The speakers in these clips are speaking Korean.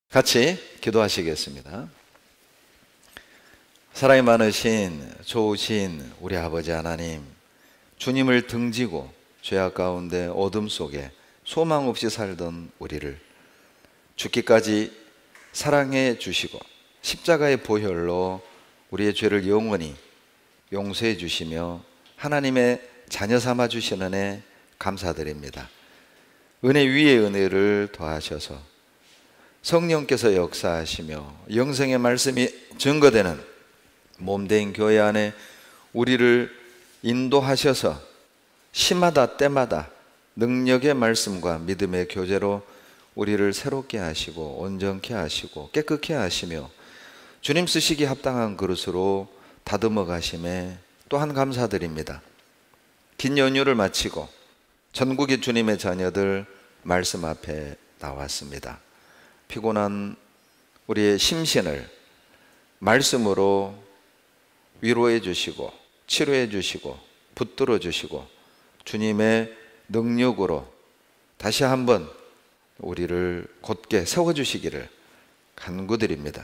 같이 기도하시겠습니다. 사랑이 많으신 좋으신 우리 아버지 하나님, 주님을 등지고 죄악 가운데 어둠 속에 소망 없이 살던 우리를 죽기까지 사랑해 주시고 십자가의 보혈로 우리의 죄를 영원히 용서해 주시며 하나님의 자녀 삼아 주시는 애 감사드립니다. 은혜 위에 은혜를 더하셔서 성령께서 역사하시며 영생의 말씀이 증거되는 몸된 교회 안에 우리를 인도하셔서 시마다 때마다 능력의 말씀과 믿음의 교제로 우리를 새롭게 하시고 온전케 하시고 깨끗게 하시며 주님 쓰시기 합당한 그릇으로 다듬어 가심에 또한 감사드립니다. 긴 연휴를 마치고 전국의 주님의 자녀들 말씀 앞에 나왔습니다. 피곤한 우리의 심신을 말씀으로 위로해 주시고 치료해 주시고 붙들어 주시고 주님의 능력으로 다시 한번 우리를 곧게 세워주시기를 간구드립니다.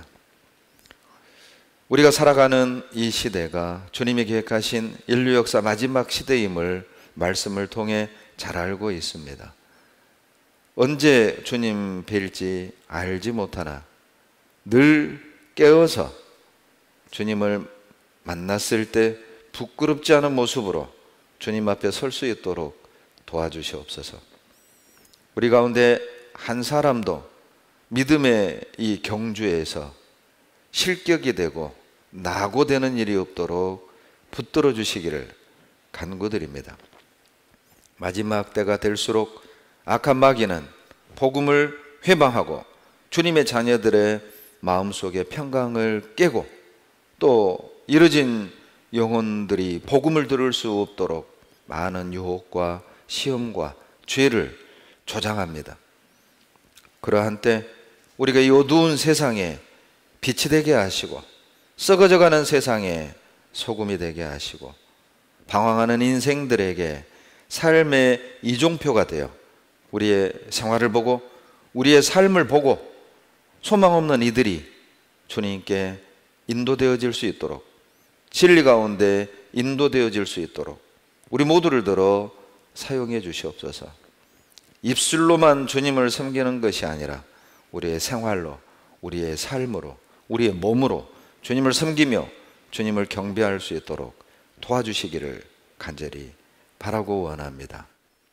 우리가 살아가는 이 시대가 주님이 계획하신 인류 역사 마지막 시대임을 말씀을 통해 잘 알고 있습니다. 언제 주님 뵐지 알지 못하나 늘 깨어서 주님을 만났을 때 부끄럽지 않은 모습으로 주님 앞에 설 수 있도록 도와주시옵소서. 우리 가운데 한 사람도 믿음의 이 경주에서 실격이 되고 낙오되는 일이 없도록 붙들어 주시기를 간구드립니다. 마지막 때가 될수록 악한 마귀는 복음을 회방하고 주님의 자녀들의 마음속에 평강을 깨고 또 이뤄진 영혼들이 복음을 들을 수 없도록 많은 유혹과 시험과 죄를 조장합니다. 그러한 때 우리가 이 어두운 세상에 빛이 되게 하시고 썩어져가는 세상에 소금이 되게 하시고 방황하는 인생들에게 삶의 이종표가 되어 우리의 생활을 보고 우리의 삶을 보고 소망 없는 이들이 주님께 인도되어질 수 있도록 진리 가운데 인도되어질 수 있도록 우리 모두를 들어 사용해 주시옵소서. 입술로만 주님을 섬기는 것이 아니라 우리의 생활로 우리의 삶으로 우리의 몸으로 주님을 섬기며 주님을 경배할 수 있도록 도와주시기를 간절히 바라고 원합니다.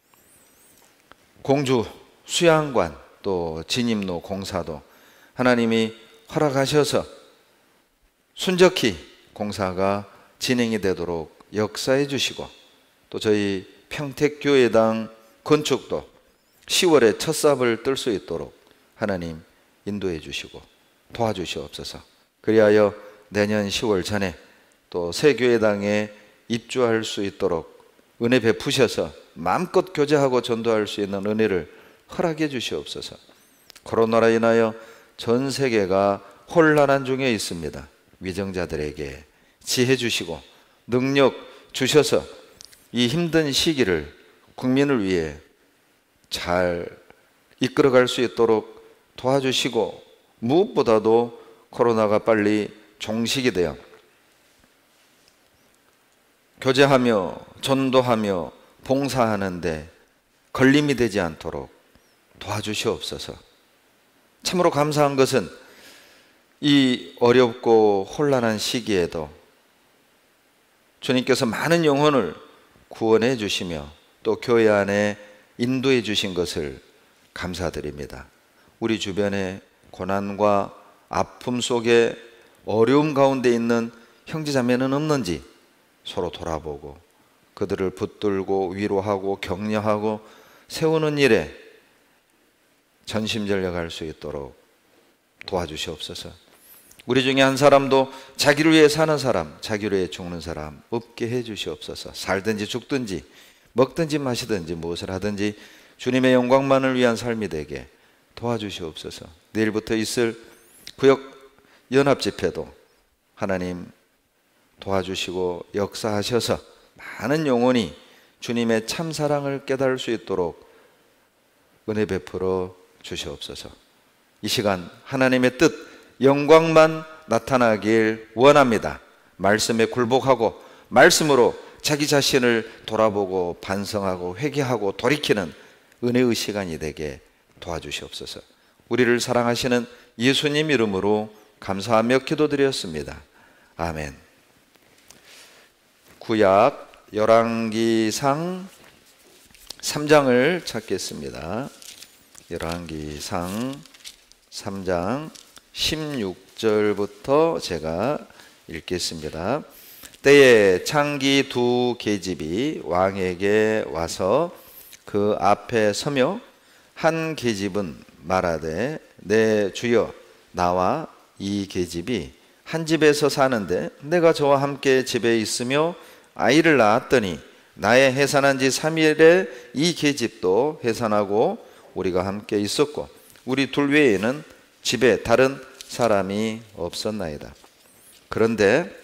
공주 수양관 또 진입로 공사도 하나님이 허락하셔서 순적히 공사가 진행이 되도록 역사해 주시고 또 저희 평택교회당 건축도 10월에 첫 삽을 뜰 수 있도록 하나님 인도해 주시고 도와주시옵소서. 그리하여 내년 10월 전에 또 새 교회당에 입주할 수 있도록 은혜 베푸셔서 마음껏 교제하고 전도할 수 있는 은혜를 허락해 주시옵소서. 코로나로 인하여 전 세계가 혼란한 중에 있습니다. 위정자들에게 지혜 주시고 능력 주셔서 이 힘든 시기를 국민을 위해 잘 이끌어갈 수 있도록 도와주시고 무엇보다도 코로나가 빨리 종식이 되어 교제하며 전도하며 봉사하는데 걸림이 되지 않도록 도와주시옵소서. 참으로 감사한 것은 이 어렵고 혼란한 시기에도 주님께서 많은 영혼을 구원해 주시며 또 교회 안에 인도해 주신 것을 감사드립니다. 우리 주변에 고난과 아픔 속에 어려움 가운데 있는 형제자매는 없는지 서로 돌아보고 그들을 붙들고 위로하고 격려하고 세우는 일에 전심전력할 수 있도록 도와주시옵소서. 우리 중에 한 사람도 자기를 위해 사는 사람, 자기를 위해 죽는 사람 없게 해 주시옵소서. 살든지 죽든지 먹든지 마시든지 무엇을 하든지 주님의 영광만을 위한 삶이 되게 도와주시옵소서. 내일부터 있을 구역 연합 집회도 하나님 도와주시고 역사하셔서 많은 영혼이 주님의 참사랑을 깨달을 수 있도록 은혜 베풀어 주시옵소서. 이 시간 하나님의 뜻, 영광만 나타나길 원합니다. 말씀에 굴복하고 말씀으로 자기 자신을 돌아보고 반성하고 회개하고 돌이키는 은혜의 시간이 되게 도와주시옵소서. 우리를 사랑하시는 예수님 이름으로 감사하며 기도드렸습니다. 아멘. 구약 열왕기상 3장을 찾겠습니다. 열왕기상 3장 16절부터 제가 읽겠습니다. 때에 창기 두 계집이 왕에게 와서 그 앞에 서며 한 계집은 말하되 내 주여, 나와 이 계집이 한 집에서 사는데 내가 저와 함께 집에 있으며 아이를 낳았더니 나의 해산한 지 3일에 이 계집도 해산하고 우리가 함께 있었고 우리 둘 외에는 집에 다른 사람이 없었나이다. 그런데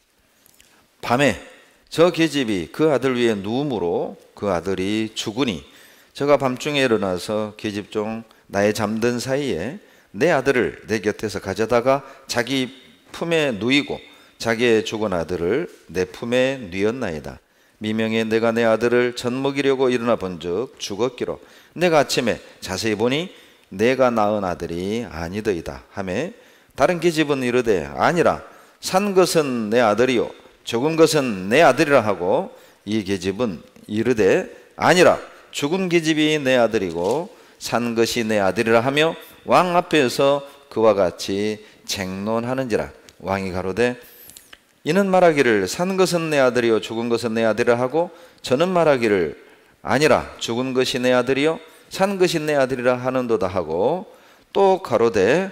밤에 저 계집이 그 아들 위에 누움으로 그 아들이 죽으니 저가 밤중에 일어나서 계집종 나의 잠든 사이에 내 아들을 내 곁에서 가져다가 자기 품에 누이고 자기의 죽은 아들을 내 품에 누였나이다. 미명에 내가 내 아들을 젖먹이려고 일어나 본즉 죽었기로 내가 아침에 자세히 보니 내가 낳은 아들이 아니더이다 하매 다른 계집은 이르되 아니라 산 것은 내 아들이요 죽은 것은 내 아들이라 하고 이 계집은 이르되 아니라 죽은 계집이 내 아들이고 산 것이 내 아들이라 하며 왕 앞에서 그와 같이 쟁론하는지라. 왕이 가로되 이는 말하기를 산 것은 내 아들이요 죽은 것은 내 아들이라 하고 저는 말하기를 아니라 죽은 것이 내 아들이요 산 것이 내 아들이라 하는도다 하고 또 가로되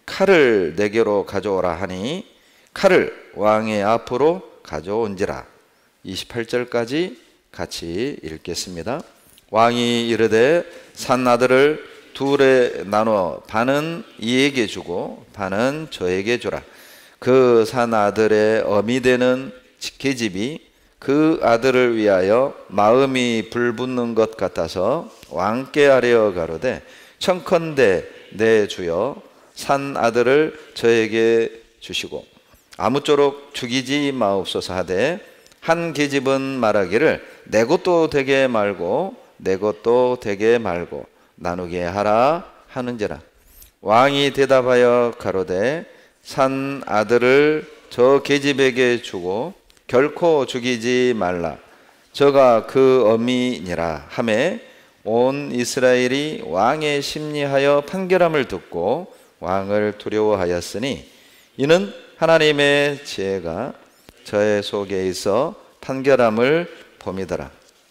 칼을 내게로 가져오라 하니 칼을 왕의 앞으로 가져온지라. 28절까지 같이 읽겠습니다. 왕이 이르되 산 아들을 둘에 나눠 반은 이에게 주고 반은 저에게 주라. 그 산 아들의 어미 되는 계집이 그 아들을 위하여 마음이 불붙는 것 같아서 왕께 아뢰어 가로되 청컨대 내 주여 산 아들을 저에게 주시고 아무쪼록 죽이지 마옵소서 하되 한 계집은 말하기를 내 것도 되게 말고 내 것도 되게 말고 나누게 하라 하는지라. 왕이 대답하여 가로되 산 아들을 저 계집에게 주고 결코 죽이지 말라. 저가 그 어미니라 하매 온 이스라엘이 왕의 심리하여 판결함을 듣고 왕을 두려워하였으니 이는 하나님의 지혜가 저의 속에 있어 판결함을 봄이더라.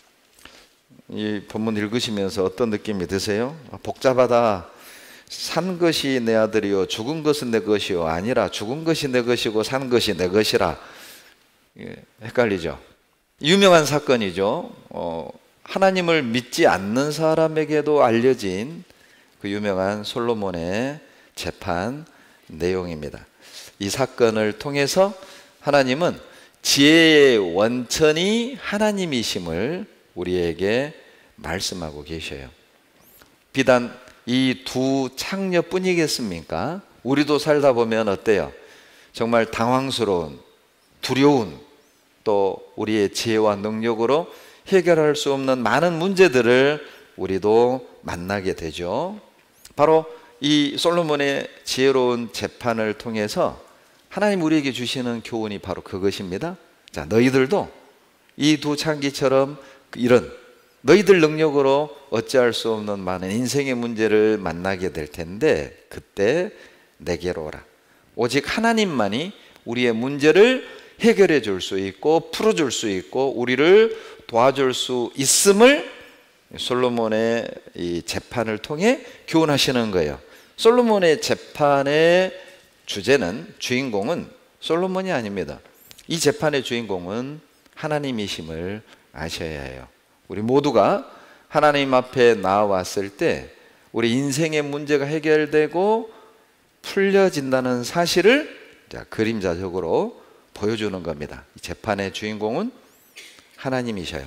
이 본문 읽으시면서 어떤 느낌이 드세요? 복잡하다. 산 것이 내 아들이요 죽은 것은 내 것이요 아니라 죽은 것이 내 것이고 산 것이 내 것이라. 헷갈리죠? 유명한 사건이죠. 하나님을 믿지 않는 사람에게도 알려진 그 유명한 솔로몬의 재판 내용입니다. 이 사건을 통해서 하나님은 지혜의 원천이 하나님이심을 우리에게 말씀하고 계셔요. 비단 이 두 창녀뿐이겠습니까? 우리도 살다 보면 어때요? 정말 당황스러운, 두려운, 또 우리의 지혜와 능력으로 해결할 수 없는 많은 문제들을 우리도 만나게 되죠. 바로 이 솔로몬의 지혜로운 재판을 통해서 하나님 우리에게 주시는 교훈이 바로 그것입니다. 자, 너희들도 이 두 창기처럼 이런 너희들 능력으로 어찌할 수 없는 많은 인생의 문제를 만나게 될 텐데 그때 내게로 오라. 오직 하나님만이 우리의 문제를 해결해 줄 수 있고 풀어줄 수 있고 우리를 도와줄 수 있음을 솔로몬의 이 재판을 통해 교훈하시는 거예요. 솔로몬의 재판의 주제는, 주인공은 솔로몬이 아닙니다. 이 재판의 주인공은 하나님이심을 아셔야 해요. 우리 모두가 하나님 앞에 나왔을 때 우리 인생의 문제가 해결되고 풀려진다는 사실을 그림자적으로 보여주는 겁니다. 이 재판의 주인공은 하나님이셔요.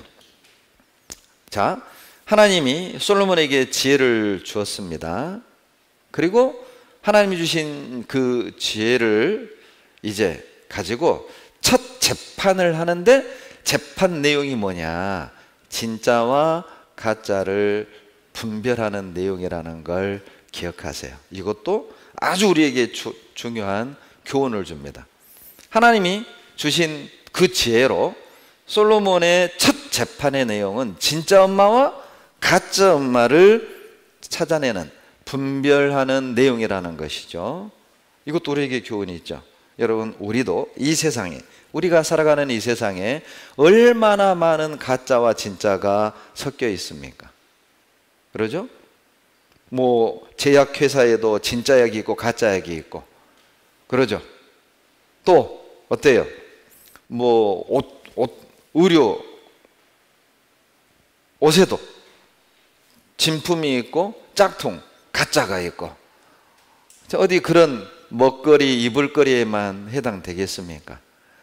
자, 하나님이 솔로몬에게 지혜를 주었습니다. 그리고 하나님이 주신 그 지혜를 이제 가지고 첫 재판을 하는데, 재판 내용이 뭐냐? 진짜와 가짜를 분별하는 내용이라는 걸 기억하세요. 이것도 아주 우리에게 중요한 교훈을 줍니다. 하나님이 주신 그 지혜로 솔로몬의 첫 재판의 내용은 진짜 엄마와 가짜 엄마를 찾아내는, 분별하는 내용이라는 것이죠. 이것도 우리에게 교훈이 있죠. 여러분, 우리도 이 세상에, 우리가 살아가는 이 세상에 얼마나 많은 가짜와 진짜가 섞여 있습니까? 그러죠? 뭐 제약회사에도 진짜 약이 있고 가짜 약이 있고, 그러죠? 또 어때요? 뭐 의료, 옷에도 진품이 있고 짝퉁, 가짜가 있고. 어디 그런 먹거리, 이불거리에만 해당되겠습니까?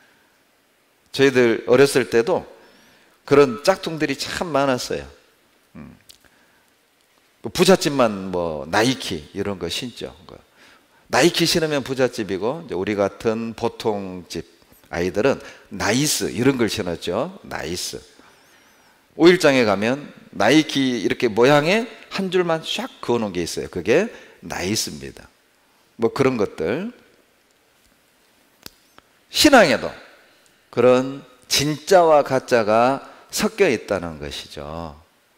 저희들 어렸을 때도 그런 짝퉁들이 참 많았어요. 부잣집만 뭐 나이키 이런 거 신죠. 나이키 신으면 부잣집이고, 이제 우리 같은 보통 집 아이들은 나이스 이런 걸 신었죠. 나이스. 오일장에 가면 나이키 이렇게 모양의 한 줄만 샥 그어놓은 게 있어요. 그게 나이스입니다. 뭐 그런 것들. 신앙에도 그런 진짜와 가짜가 섞여 있다는 것이죠.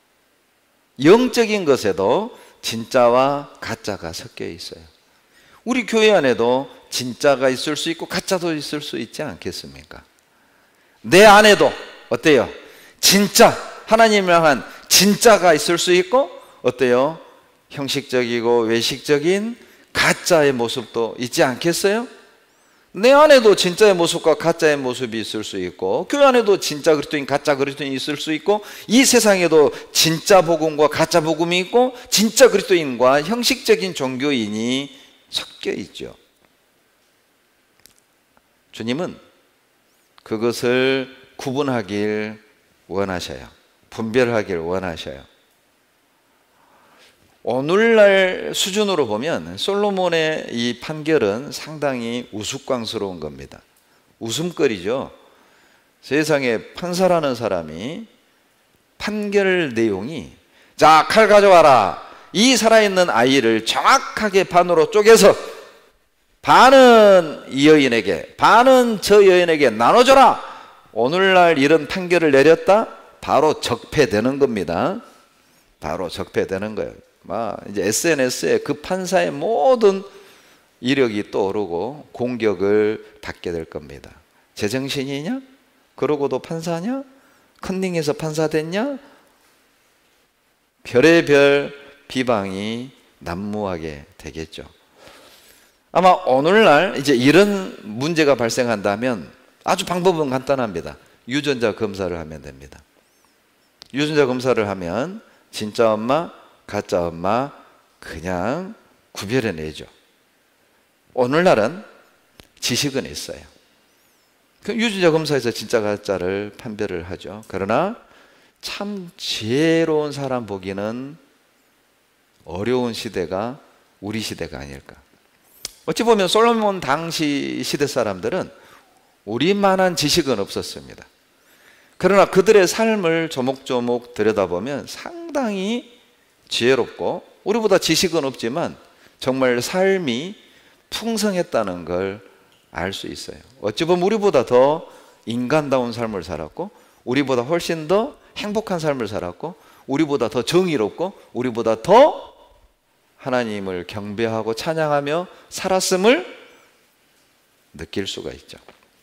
영적인 것에도 진짜와 가짜가 섞여 있어요. 우리 교회 안에도 진짜가 있을 수 있고 가짜도 있을 수 있지 않겠습니까? 내 안에도 어때요? 진짜, 하나님을 향한 진짜가 있을 수 있고, 어때요? 형식적이고 외식적인 가짜의 모습도 있지 않겠어요? 내 안에도 진짜의 모습과 가짜의 모습이 있을 수 있고, 교회 안에도 진짜 그리스도인, 가짜 그리스도인이 있을 수 있고, 이 세상에도 진짜 복음과 가짜 복음이 있고, 진짜 그리스도인과 형식적인 종교인이 섞여 있죠. 주님은 그것을 구분하길 원하셔요. 분별하길 원하셔요. 오늘날 수준으로 보면 솔로몬의 이 판결은 상당히 우스꽝스러운 겁니다. 웃음거리죠. 세상에 판사라는 사람이 판결 내용이, 자, 칼 가져와라, 이 살아있는 아이를 정확하게 반으로 쪼개서 반은 이 여인에게, 반은 저 여인에게 나눠줘라, 오늘날 이런 판결을 내렸다? 바로 적폐되는 겁니다. 바로 적폐되는 거예요. 이제 SNS에 그 판사의 모든 이력이 떠오르고 공격을 받게 될 겁니다. 제정신이냐? 그러고도 판사냐? 컨닝해서 판사 됐냐? 별의별 비방이 난무하게 되겠죠. 아마 오늘날 이제 이런 문제가 발생한다면 아주 방법은 간단합니다. 유전자 검사를 하면 됩니다. 유전자 검사를 하면 진짜 엄마, 가짜 엄마 그냥 구별해내죠. 오늘날은 지식은 있어요. 그 유전자 검사에서 진짜 가짜를 판별을 하죠. 그러나 참 지혜로운 사람 보기는 어려운 시대가 우리 시대가 아닐까. 어찌 보면 솔로몬 당시 시대 사람들은 우리만한 지식은 없었습니다. 그러나 그들의 삶을 조목조목 들여다보면 상당히 지혜롭고, 우리보다 지식은 없지만 정말 삶이 풍성했다는 걸 알 수 있어요. 어찌 보면 우리보다 더 인간다운 삶을 살았고, 우리보다 훨씬 더 행복한 삶을 살았고, 우리보다 더 정의롭고, 우리보다 더 하나님을 경배하고 찬양하며 살았음을 느낄 수가 있죠.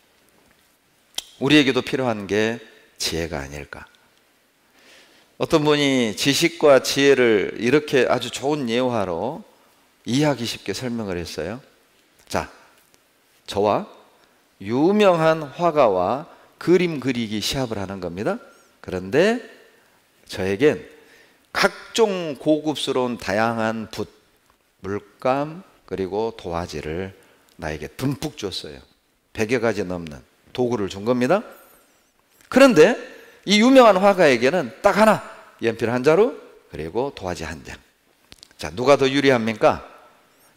우리에게도 필요한 게 지혜가 아닐까. 어떤 분이 지식과 지혜를 이렇게 아주 좋은 예화로 이해하기 쉽게 설명을 했어요. 자, 저와 유명한 화가와 그림 그리기 시합을 하는 겁니다. 그런데 저에겐 각종 고급스러운 다양한 붓, 물감, 그리고 도화지를 나에게 듬뿍 줬어요. 100여 가지 넘는 도구를 준 겁니다. 그런데 이 유명한 화가에게는 딱 하나, 연필 한 자루, 그리고 도화지 한 장. 자, 누가 더 유리합니까?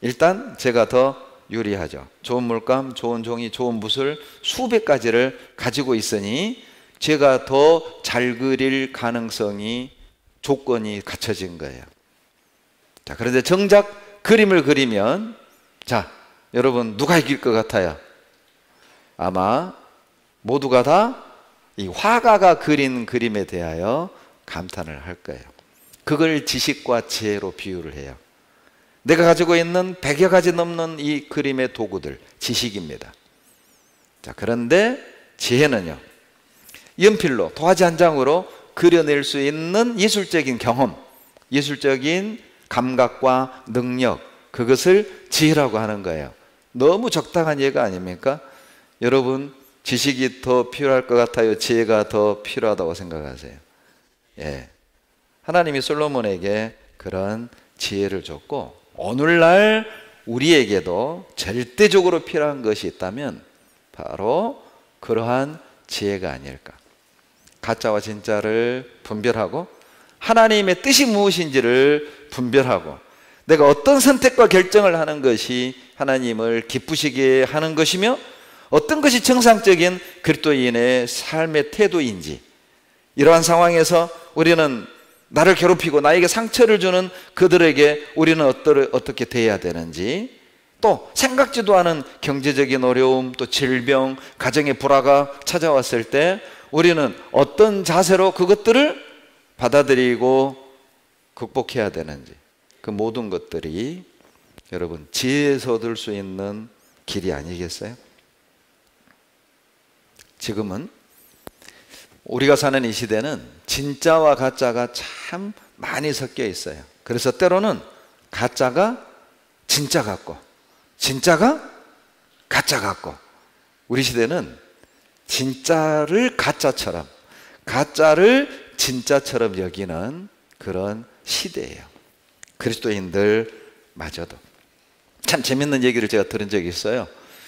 일단 제가 더 유리하죠. 좋은 물감, 좋은 종이, 좋은 붓을 수백 가지를 가지고 있으니 제가 더 잘 그릴 가능성이, 조건이 갖춰진 거예요. 자, 그런데 정작 그림을 그리면, 자, 여러분 누가 이길 것 같아요? 아마 모두가 다 이 화가가 그린 그림에 대하여 감탄을 할 거예요. 그걸 지식과 지혜로 비유를 해요. 내가 가지고 있는 100여 가지 넘는 이 그림의 도구들, 지식입니다. 자, 그런데 지혜는요, 연필로, 도화지 한 장으로 그려낼 수 있는 예술적인 경험, 예술적인 감각과 능력, 그것을 지혜라고 하는 거예요. 너무 적당한 예가 아닙니까? 여러분, 지식이 더 필요할 것 같아요? 지혜가 더 필요하다고 생각하세요? 예. 하나님이 솔로몬에게 그런 지혜를 줬고, 오늘날 우리에게도 절대적으로 필요한 것이 있다면 바로 그러한 지혜가 아닐까. 가짜와 진짜를 분별하고 하나님의 뜻이 무엇인지를 분별하고 내가 어떤 선택과 결정을 하는 것이 하나님을 기쁘시게 하는 것이며 어떤 것이 정상적인 그리스도인의 삶의 태도인지, 이러한 상황에서 우리는 나를 괴롭히고 나에게 상처를 주는 그들에게 우리는 어떻게 대해야 되는지, 또 생각지도 않은 경제적인 어려움, 또 질병, 가정의 불화가 찾아왔을 때 우리는 어떤 자세로 그것들을 받아들이고 극복해야 되는지, 그 모든 것들이 여러분 지혜에서 얻을 수 있는 길이 아니겠어요? 지금은 우리가 사는 이 시대는 진짜와 가짜가 참 많이 섞여 있어요. 그래서 때로는 가짜가 진짜 같고 진짜가 가짜 같고, 우리 시대는 진짜를 가짜처럼, 가짜를 진짜처럼 여기는 그런 시대예요. 그리스도인들마저도. 참 재밌는 얘기를 제가 들은 적이 있어요.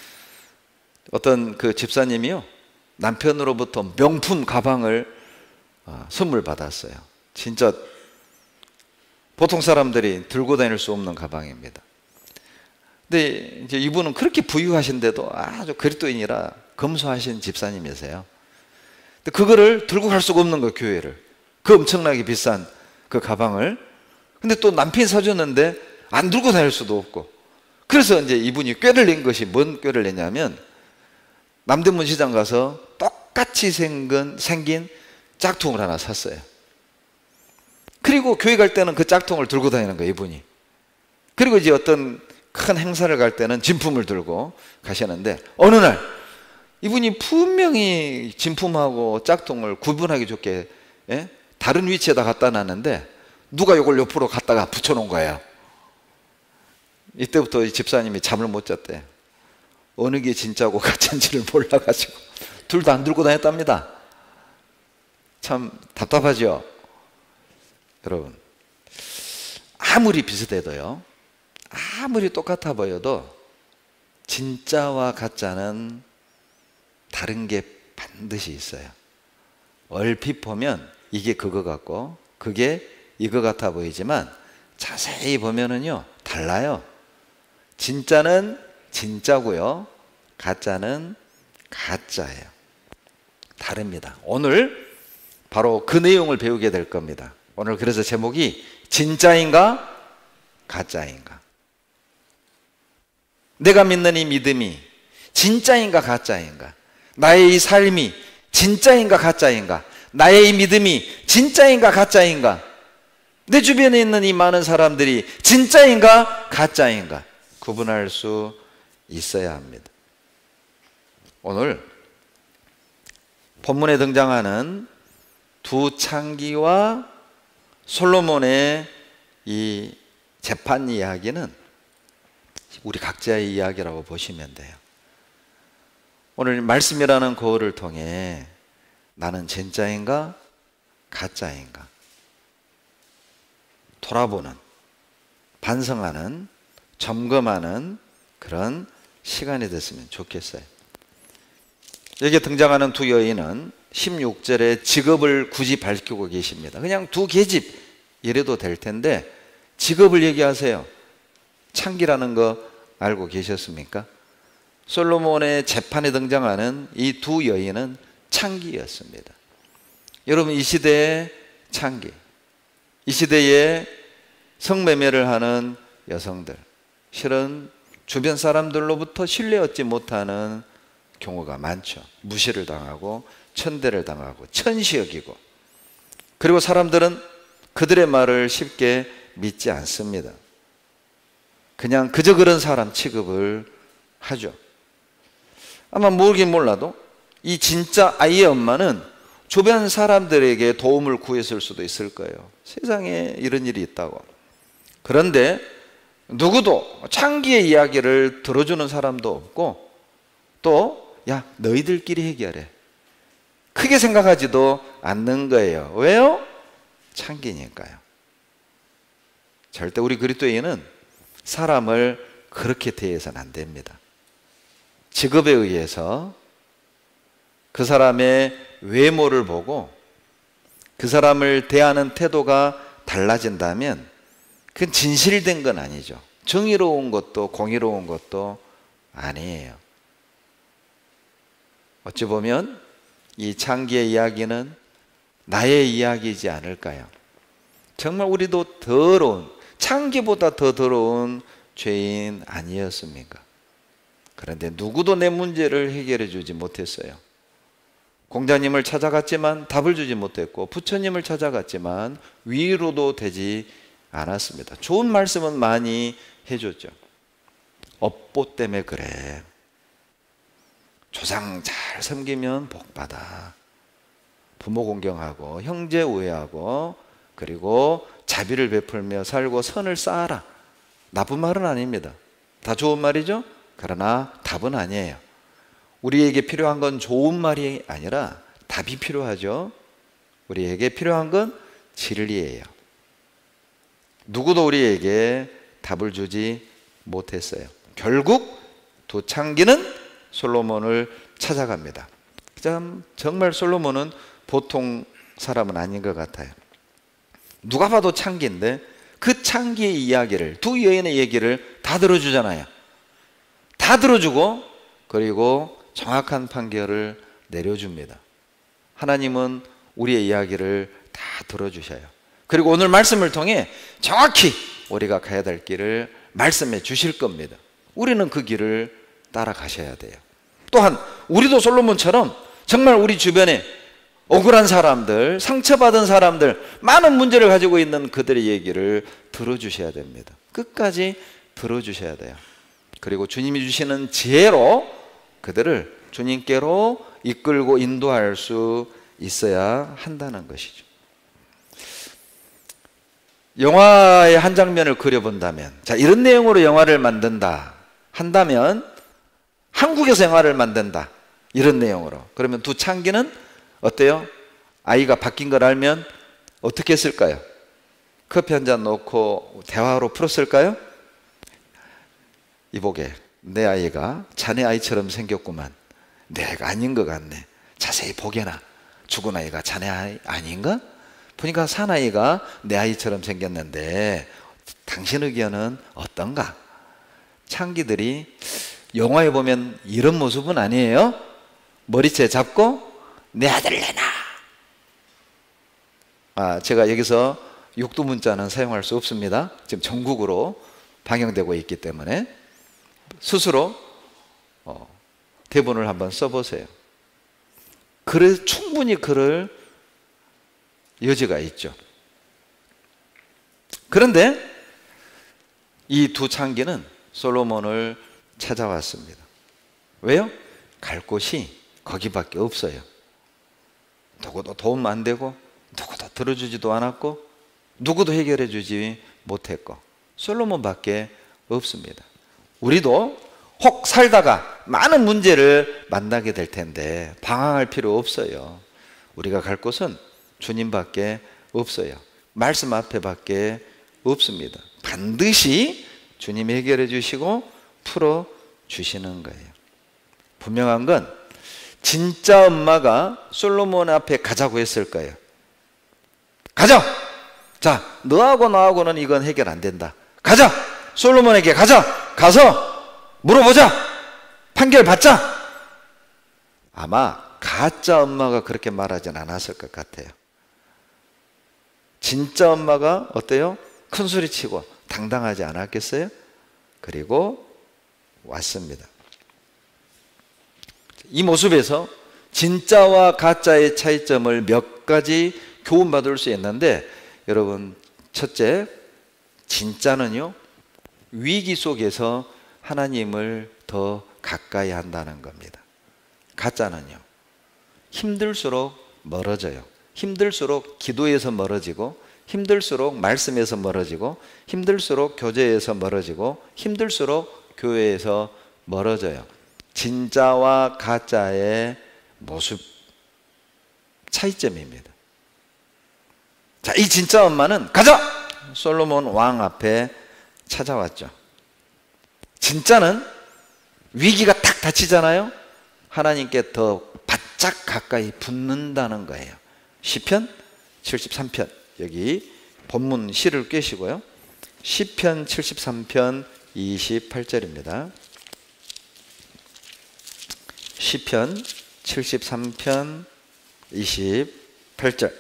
어떤 그 집사님이요, 남편으로부터 명품 가방을 선물 받았어요. 진짜 보통 사람들이 들고 다닐 수 없는 가방입니다. 근데 이제 이분은 그렇게 부유하신데도 아주 그리스도인이라 검소하신 집사님이세요. 근데 그거를 들고 갈 수가 없는 거예요, 교회를. 그 엄청나게 비싼 그 가방을. 근데 또 남편이 사줬는데 안 들고 다닐 수도 없고. 그래서 이제 이분이 꾀를 낸 것이, 뭔 꾀를 냈냐면, 남대문 시장 가서 똑같이 생긴 짝퉁을 하나 샀어요. 그리고 교회 갈 때는 그 짝퉁을 들고 다니는 거예요, 이분이. 그리고 이제 어떤 큰 행사를 갈 때는 진품을 들고 가시는데, 어느 날 이분이 분명히 진품하고 짝퉁을 구분하기 좋게 다른 위치에다 갖다 놨는데 누가 이걸 옆으로 갖다가 붙여놓은 거예요. 이때부터 이 집사님이 잠을 못 잤대. 어느 게 진짜고 가짜인지를 몰라가지고 둘 다 안 들고 다녔답니다. 참 답답하죠, 여러분. 아무리 비슷해도요, 아무리 똑같아 보여도 진짜와 가짜는 다른 게 반드시 있어요. 얼핏 보면 이게 그거 같고 그게 이거 같아 보이지만 자세히 보면은요 달라요. 진짜는 진짜고요, 가짜는 가짜예요. 다릅니다. 오늘 바로 그 내용을 배우게 될 겁니다. 오늘 그래서 제목이 진짜인가 가짜인가. 내가 믿는 이 믿음이 진짜인가 가짜인가, 나의 이 삶이 진짜인가 가짜인가, 나의 이 믿음이 진짜인가 가짜인가, 내 주변에 있는 이 많은 사람들이 진짜인가 가짜인가 구분할 수 있어야 합니다. 오늘 본문에 등장하는 두 창기와 솔로몬의 이 재판 이야기는 우리 각자의 이야기라고 보시면 돼요. 오늘 말씀이라는 거울을 통해 나는 진짜인가 가짜인가 돌아보는, 반성하는, 점검하는 그런 시간이 됐으면 좋겠어요. 여기에 등장하는 두 여인은 16절에 직업을 굳이 밝히고 계십니다. 그냥 두 계집 이래도 될 텐데 직업을 얘기하세요. 창기라는 거 알고 계셨습니까? 솔로몬의 재판에 등장하는 이 두 여인은 창기였습니다. 여러분, 이 시대의 창기, 이 시대에 성매매를 하는 여성들, 실은 주변 사람들로부터 신뢰 얻지 못하는 경우가 많죠. 무시를 당하고 천대를 당하고 천시 여기고, 그리고 사람들은 그들의 말을 쉽게 믿지 않습니다. 그냥 그저 그런 사람 취급을 하죠. 아마 모르긴 몰라도 이 진짜 아이의 엄마는 주변 사람들에게 도움을 구했을 수도 있을 거예요. 세상에 이런 일이 있다고. 그런데 누구도 창기의 이야기를 들어주는 사람도 없고, 또 야, 너희들끼리 해결해, 크게 생각하지도 않는 거예요. 왜요? 창기니까요. 절대 우리 그리스도인은 사람을 그렇게 대해서는 안 됩니다. 직업에 의해서 그 사람의 외모를 보고 그 사람을 대하는 태도가 달라진다면 그건 진실된 건 아니죠. 정의로운 것도 공의로운 것도 아니에요. 어찌 보면 이 창기의 이야기는 나의 이야기이지 않을까요? 정말 우리도 더러운, 창기보다 더 더러운 죄인 아니었습니까? 그런데 누구도 내 문제를 해결해 주지 못했어요. 공자님을 찾아갔지만 답을 주지 못했고, 부처님을 찾아갔지만 위로도 되지 않았습니다. 좋은 말씀은 많이 해줬죠. 업보 때문에 그래, 조상 잘 섬기면 복받아, 부모 공경하고 형제 우애하고 그리고 자비를 베풀며 살고 선을 쌓아라. 나쁜 말은 아닙니다. 다 좋은 말이죠. 그러나 답은 아니에요. 우리에게 필요한 건 좋은 말이 아니라 답이 필요하죠. 우리에게 필요한 건 진리예요. 누구도 우리에게 답을 주지 못했어요. 결국 두 창기는 솔로몬을 찾아갑니다. 정말 솔로몬은 보통 사람은 아닌 것 같아요. 누가 봐도 창기인데 그 창기의 이야기를, 두 여인의 얘기를 다 들어주잖아요. 다 들어주고 그리고 정확한 판결을 내려줍니다. 하나님은 우리의 이야기를 다 들어주셔요. 그리고 오늘 말씀을 통해 정확히 우리가 가야 될 길을 말씀해 주실 겁니다. 우리는 그 길을 따라가셔야 돼요. 또한 우리도 솔로몬처럼 정말 우리 주변에 억울한 사람들, 상처받은 사람들, 많은 문제를 가지고 있는 그들의 얘기를 들어주셔야 됩니다. 끝까지 들어주셔야 돼요. 그리고 주님이 주시는 지혜로 그들을 주님께로 이끌고 인도할 수 있어야 한다는 것이죠. 영화의 한 장면을 그려본다면, 자, 이런 내용으로 영화를 만든다 한다면, 한국에서 영화를 만든다 이런 내용으로, 그러면 두 창기는 어때요? 아이가 바뀐 걸 알면 어떻게 했을까요? 커피 한 잔 놓고 대화로 풀었을까요? 이보게, 내 아이가 자네 아이처럼 생겼구만. 내가 아닌 것 같네. 자세히 보게나. 죽은 아이가 자네 아이 아닌가? 보니까 산 아이가 내 아이처럼 생겼는데 당신 의견은 어떤가? 창기들이 영화에 보면 이런 모습은 아니에요. 머리채 잡고 내 아들 내놔. 제가 여기서 육두문자는 사용할 수 없습니다. 지금 전국으로 방영되고 있기 때문에 스스로 대본을 한번 써보세요. 충분히 그럴 여지가 있죠. 그런데 이 두 창기는 솔로몬을 찾아왔습니다. 왜요? 갈 곳이 거기밖에 없어요. 누구도 도움 안 되고 누구도 들어주지도 않았고 누구도 해결해 주지 못했고 솔로몬밖에 없습니다. 우리도 혹 살다가 많은 문제를 만나게 될 텐데 방황할 필요 없어요. 우리가 갈 곳은 주님밖에 없어요. 말씀 앞에밖에 없습니다. 반드시 주님이 해결해 주시고 풀어 주시는 거예요. 분명한 건 진짜 엄마가 솔로몬 앞에 가자고 했을 거예요. 가자! 자, 너하고 나하고는 이건 해결 안 된다. 가자! 솔로몬에게 가서 물어보자. 판결 받자. 아마 가짜 엄마가 그렇게 말하진 않았을 것 같아요. 진짜 엄마가 어때요? 큰 소리 치고 당당하지 않았겠어요? 그리고 왔습니다. 이 모습에서 진짜와 가짜의 차이점을 몇 가지 교훈받을 수 있는데, 여러분, 첫째, 진짜는요, 위기 속에서 하나님을 더 가까이 한다는 겁니다. 가짜는요, 힘들수록 멀어져요. 힘들수록 기도에서 멀어지고, 힘들수록 말씀에서 멀어지고, 힘들수록 교제에서 멀어지고, 힘들수록 교회에서 멀어져요. 진짜와 가짜의 모습 차이점입니다. 자, 이 진짜 엄마는 가자! 솔로몬 왕 앞에 찾아왔죠. 진짜는 위기가 탁 닥치잖아요. 하나님께 더 바짝 가까이 붙는다는 거예요. 시편 73편, 여기 본문 시를 꿰시고요. 시편 73편 28절입니다. 시편 73편 28절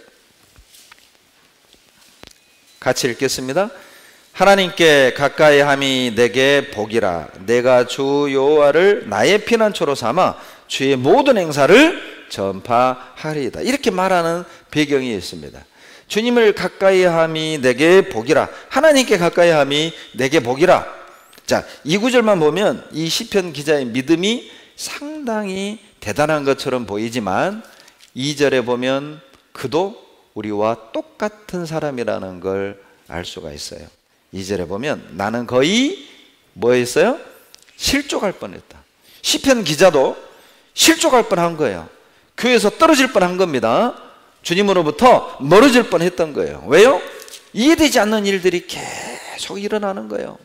같이 읽겠습니다. 하나님께 가까이 함이 내게 복이라. 내가 주 여호와를 나의 피난처로 삼아 주의 모든 행사를 전파하리이다. 이렇게 말하는 배경이 있습니다. 주님을 가까이 함이 내게 복이라. 하나님께 가까이 함이 내게 복이라. 자, 이 구절만 보면 이 시편 기자의 믿음이 상당히 대단한 것처럼 보이지만 2절에 보면 그도 우리와 똑같은 사람이라는 걸 알 수가 있어요. 2절에 보면 나는 거의 뭐 했어요? 실족할 뻔했다. 시편 기자도 실족할 뻔한 거예요. 교회에서 떨어질 뻔한 겁니다. 주님으로부터 멀어질 뻔했던 거예요. 왜요? 이해되지 않는 일들이 계속 일어나는 거예요.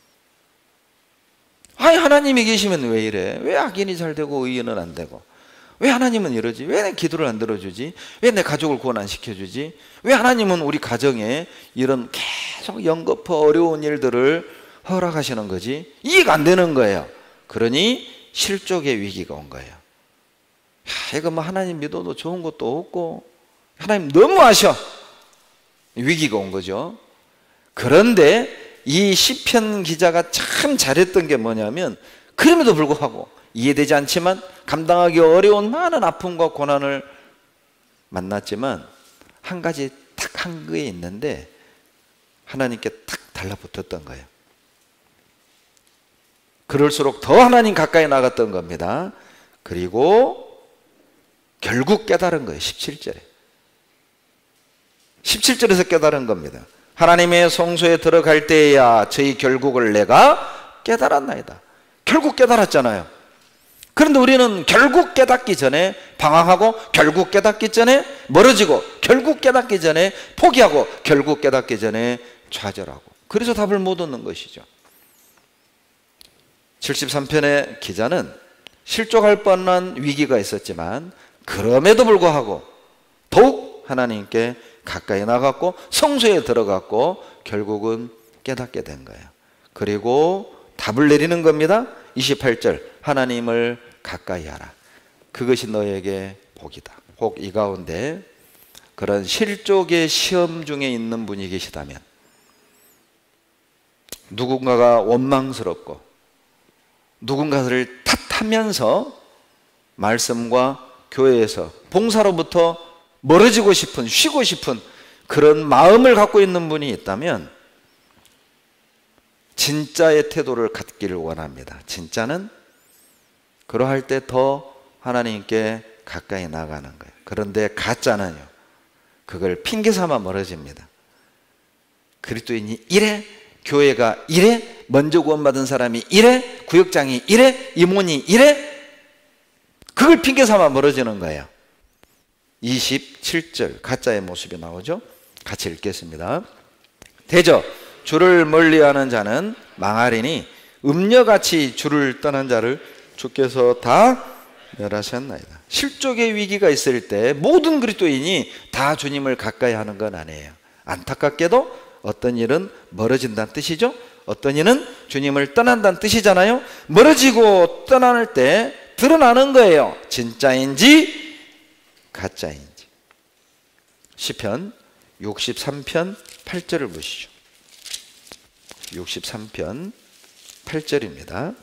아니, 하나님이 계시면 왜 이래? 왜 악인이 잘 되고 의인은 안 되고? 왜 하나님은 이러지? 왜 내 기도를 안 들어주지? 왜 내 가족을 구원 안 시켜주지? 왜 하나님은 우리 가정에 이런 계속 연거푸 어려운 일들을 허락하시는 거지? 이해가 안 되는 거예요. 그러니 실족의 위기가 온 거예요. 이거 뭐 하나님 믿어도 좋은 것도 없고 하나님 너무 아셔. 위기가 온 거죠. 그런데 이 시편 기자가 참 잘했던 게 뭐냐면, 그럼에도 불구하고 이해되지 않지만 감당하기 어려운 많은 아픔과 고난을 만났지만 한 가지 딱 한 거에 있는데 하나님께 탁 달라붙었던 거예요. 그럴수록 더 하나님 가까이 나갔던 겁니다. 그리고 결국 깨달은 거예요. 17절에 17절에서 깨달은 겁니다. 하나님의 성소에 들어갈 때에야 저희 결국을 내가 깨달았나이다. 결국 깨달았잖아요. 그런데 우리는 결국 깨닫기 전에 방황하고, 결국 깨닫기 전에 멀어지고, 결국 깨닫기 전에 포기하고, 결국 깨닫기 전에 좌절하고, 그래서 답을 못 얻는 것이죠. 73편의 기자는 실족할 뻔한 위기가 있었지만 그럼에도 불구하고 더욱 하나님께 가까이 나갔고 성소에 들어갔고 결국은 깨닫게 된 거예요. 그리고 답을 내리는 겁니다. 28절, 하나님을 가까이 하라. 그것이 너에게 복이다. 혹 이 가운데 그런 실족의 시험 중에 있는 분이 계시다면, 누군가가 원망스럽고 누군가를 탓하면서 말씀과 교회에서 봉사로부터 멀어지고 싶은, 쉬고 싶은 그런 마음을 갖고 있는 분이 있다면 진짜의 태도를 갖기를 원합니다. 진짜는 그러할 때 더 하나님께 가까이 나가는 거예요. 그런데 가짜는요, 그걸 핑계 삼아 멀어집니다. 그리스도인이 이래, 교회가 이래, 먼저 구원받은 사람이 이래, 구역장이 이래, 임원이 이래, 그걸 핑계 삼아 멀어지는 거예요. 27절 가짜의 모습이 나오죠. 같이 읽겠습니다. 대저 주를 멀리하는 자는 망하리니 음녀같이 주를 떠난 자를 주께서 다 멸하셨나이다. 실족의 위기가 있을 때 모든 그리스도인이 다 주님을 가까이 하는 건 아니에요. 안타깝게도 어떤 일은 멀어진다는 뜻이죠. 어떤 이는 주님을 떠난다는 뜻이잖아요. 멀어지고 떠날 때 드러나는 거예요. 진짜인지 가짜인지. 시편 63편 8절을 보시죠. 63편 8절입니다.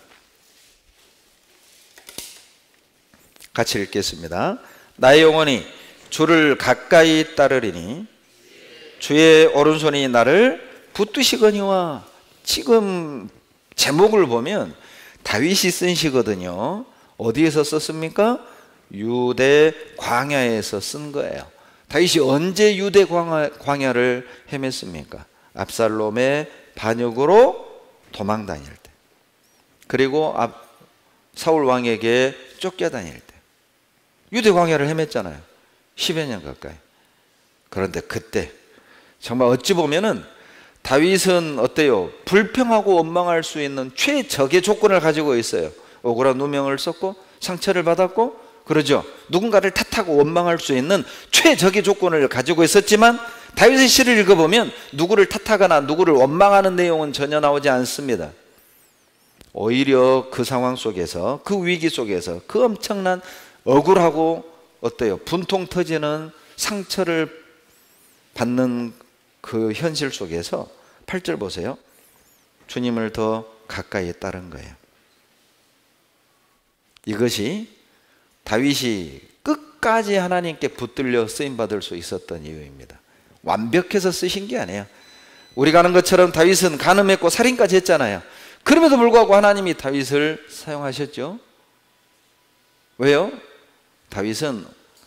같이 읽겠습니다. 나의 영혼이 주를 가까이 따르리니 주의 오른손이 나를 붙드시거니와. 지금 제목을 보면 다윗이 쓴 시거든요. 어디에서 썼습니까? 유대 광야에서 쓴 거예요. 다윗이 언제 유대 광야를 헤맸습니까? 압살롬의 반역으로 도망 다닐 때, 그리고 사울 왕에게 쫓겨다닐 때 유대 광야를 헤맸잖아요. 10여 년 가까이. 그런데 그때 정말 어찌 보면은 다윗은 어때요? 불평하고 원망할 수 있는 최적의 조건을 가지고 있어요. 억울한 누명을 썼고 상처를 받았고, 그러죠. 누군가를 탓하고 원망할 수 있는 최적의 조건을 가지고 있었지만 다윗의 시를 읽어보면 누구를 탓하거나 누구를 원망하는 내용은 전혀 나오지 않습니다. 오히려 그 상황 속에서, 그 위기 속에서, 그 엄청난 억울하고 어때요? 분통 터지는 상처를 받는 그 현실 속에서 8절 보세요. 주님을 더 가까이 따른 거예요. 이것이 다윗이 끝까지 하나님께 붙들려 쓰임받을 수 있었던 이유입니다. 완벽해서 쓰신 게 아니에요. 우리가 아는 것처럼 다윗은 간음했고 살인까지 했잖아요. 그럼에도 불구하고 하나님이 다윗을 사용하셨죠. 왜요? 다윗은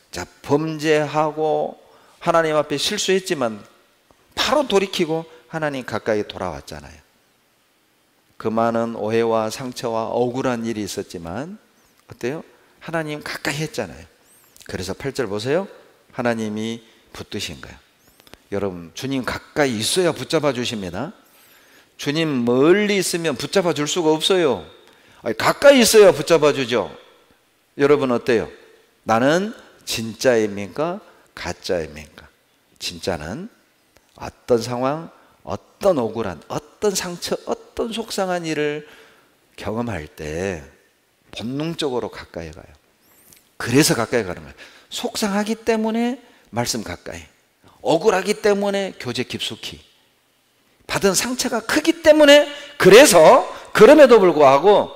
범죄하고 하나님 앞에 실수했지만 바로 돌이키고 하나님 가까이 돌아왔잖아요. 그 많은 오해와 상처와 억울한 일이 있었지만 어때요? 하나님 가까이 했잖아요. 그래서 8절 보세요. 하나님이 붙드신 거예요. 여러분, 주님 가까이 있어야 붙잡아 주십니다. 주님 멀리 있으면 붙잡아 줄 수가 없어요. 가까이 있어야 붙잡아 주죠. 여러분 어때요? 나는 진짜입니까? 가짜입니까? 진짜는 어떤 상황, 어떤 억울한, 어떤 상처, 어떤 속상한 일을 경험할 때 본능적으로 가까이 가요. 그래서 가까이 가는 거예요. 속상하기 때문에 말씀 가까이, 억울하기 때문에 교제 깊숙이, 받은 상처가 크기 때문에, 그래서 그럼에도 불구하고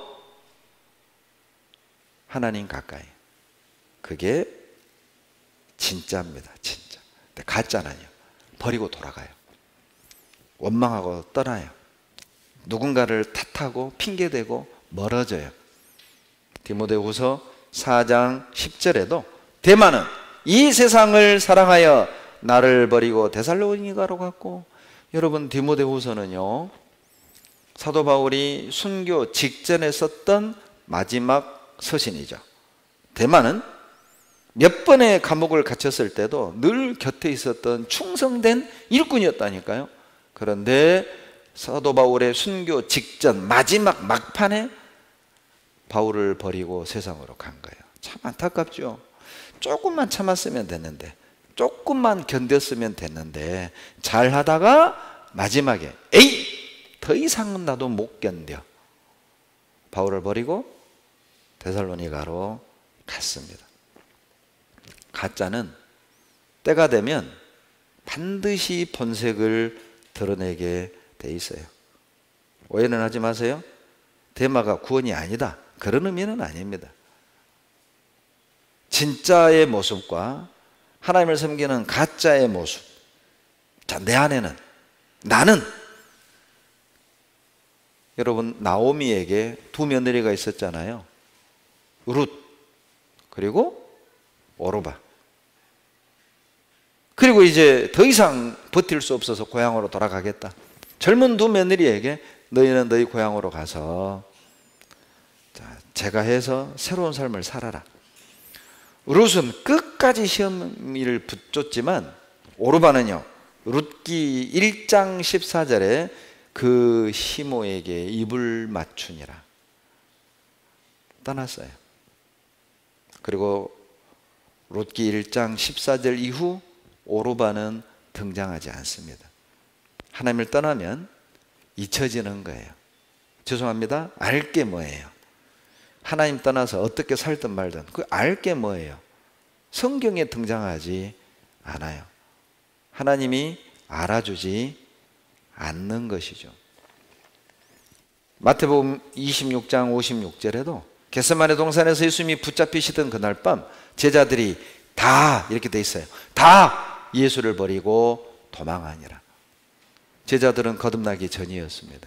하나님 가까이. 그게 진짜입니다. 진짜. 근데 가짜는요, 버리고 돌아가요. 원망하고 떠나요. 누군가를 탓하고 핑계대고 멀어져요. 디모데후서 4장 10절에도 대마는 이 세상을 사랑하여 나를 버리고 데살로니가로 갔고. 여러분, 디모데후서는요, 사도 바울이 순교 직전에 썼던 마지막 서신이죠. 대마는 몇 번의 감옥을 갇혔을 때도 늘 곁에 있었던 충성된 일꾼이었다니까요. 그런데 사도 바울의 순교 직전 마지막 막판에 바울을 버리고 세상으로 간 거예요. 참 안타깝죠. 조금만 참았으면 됐는데, 조금만 견뎠으면 됐는데, 잘 하다가 마지막에 에이! 더 이상은 나도 못 견뎌. 바울을 버리고 데살로니가로 갔습니다. 가짜는 때가 되면 반드시 본색을 드러내게 돼 있어요. 오해는 하지 마세요. 데마가 구원이 아니다, 그런 의미는 아닙니다. 진짜의 모습과 하나님을 섬기는 가짜의 모습. 자, 내 안에는, 나는, 여러분, 나오미에게 두 며느리가 있었잖아요. 룻, 그리고 오르바. 그리고 이제 더 이상 버틸 수 없어서 고향으로 돌아가겠다. 젊은 두 며느리에게 너희는 너희 고향으로 가서 제가 해서 새로운 삶을 살아라. 룻은 끝까지 시험을 붙었지만 오르바는요, 룻기 1장 14절에 그 시모에게 입을 맞추니라 떠났어요. 그리고 룻기 1장 14절 이후 오르바는 등장하지 않습니다. 하나님을 떠나면 잊혀지는 거예요. 죄송합니다. 알 게 뭐예요? 하나님 떠나서 어떻게 살든 말든 그 알 게 뭐예요? 성경에 등장하지 않아요. 하나님이 알아주지 않는 것이죠. 마태복음 26장 56절에도 겟세마네 동산에서 예수님이 붙잡히시던 그날 밤 제자들이 다 이렇게 돼 있어요. 다 예수를 버리고 도망하니라. 제자들은 거듭나기 전이었습니다.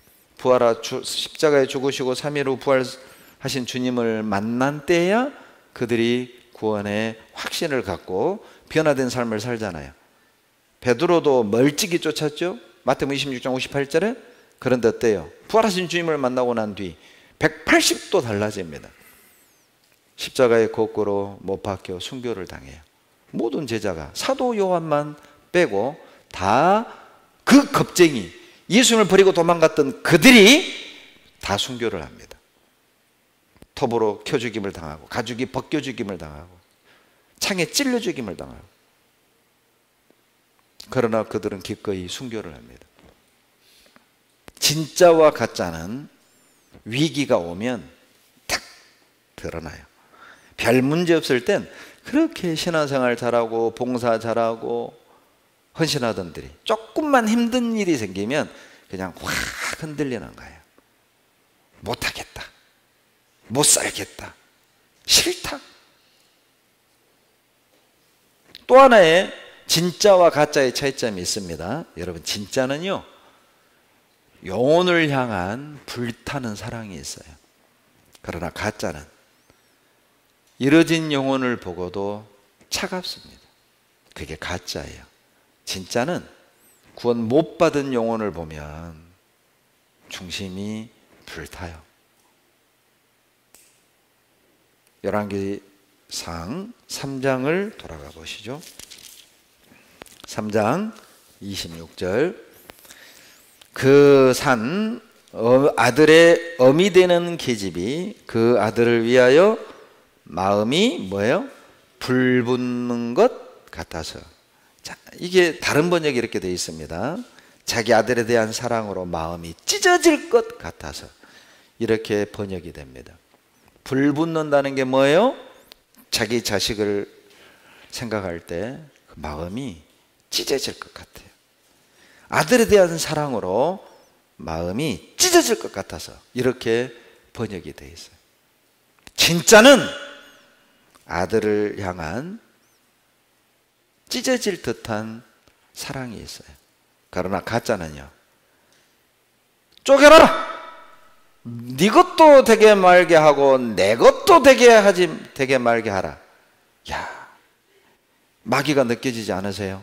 십자가에 죽으시고 3일 후 부활하신 주님을 만난 때야 그들이 구원의 확신을 갖고 변화된 삶을 살잖아요. 베드로도 멀찍이 쫓았죠. 마태복음 26장 58절에. 그런데 어때요? 부활하신 주님을 만나고 난 뒤 180도 달라집니다. 십자가에 거꾸로 못 박혀 순교를 당해요. 모든 제자가, 사도 요한만 빼고 다 그 겁쟁이, 예수님을 버리고 도망갔던 그들이 다 순교를 합니다. 톱으로 켜 죽임을 당하고, 가죽이 벗겨 죽임을 당하고, 창에 찔러 죽임을 당하고. 그러나 그들은 기꺼이 순교를 합니다. 진짜와 가짜는 위기가 오면 탁 드러나요. 별 문제 없을 땐 그렇게 신앙생활 잘하고 봉사 잘하고 헌신하던들이 조금만 힘든 일이 생기면 그냥 확 흔들리는 거예요. 못하겠다, 못 살겠다, 싫다. 또 하나의 진짜와 가짜의 차이점이 있습니다. 여러분, 진짜는요 영혼을 향한 불타는 사랑이 있어요. 그러나 가짜는 이뤄진 영혼을 보고도 차갑습니다. 그게 가짜예요. 진짜는 구원 못 받은 영혼을 보면 중심이 불타요. 열왕기상 3장을 돌아가 보시죠. 3장 26절. 그 산 아들의 어미 되는 계집이 그 아들을 위하여 마음이 뭐예요? 불붙는 것 같아서. 자, 이게 다른 번역이 이렇게 되어 있습니다. 자기 아들에 대한 사랑으로 마음이 찢어질 것 같아서 이렇게 번역이 됩니다. 불붙는다는 게 뭐예요? 자기 자식을 생각할 때 그 마음이 찢어질 것 같아요. 아들에 대한 사랑으로 마음이 찢어질 것 같아서 이렇게 번역이 되어 있어요. 진짜는 아들을 향한 찢어질 듯한 사랑이 있어요. 그러나 가짜는요, 쪼개라! 네 것도 되게 말게 하고 내 것도 되게 말게 하라. 야, 마귀가 느껴지지 않으세요?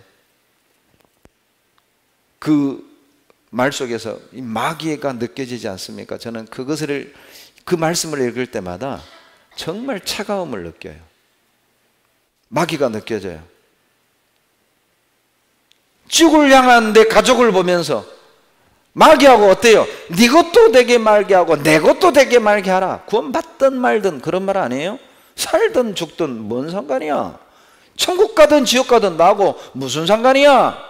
그 말 속에서 이 마귀가 느껴지지 않습니까? 저는 그 말씀을 읽을 때마다 정말 차가움을 느껴요. 마귀가 느껴져요. 죽을 향한 내 가족을 보면서 마귀하고 어때요? 네 것도 되게 말게 하고 내 것도 되게 말게 하라. 구원 받든 말든 그런 말 아니에요? 살든 죽든 뭔 상관이야? 천국 가든 지옥 가든 나하고 무슨 상관이야?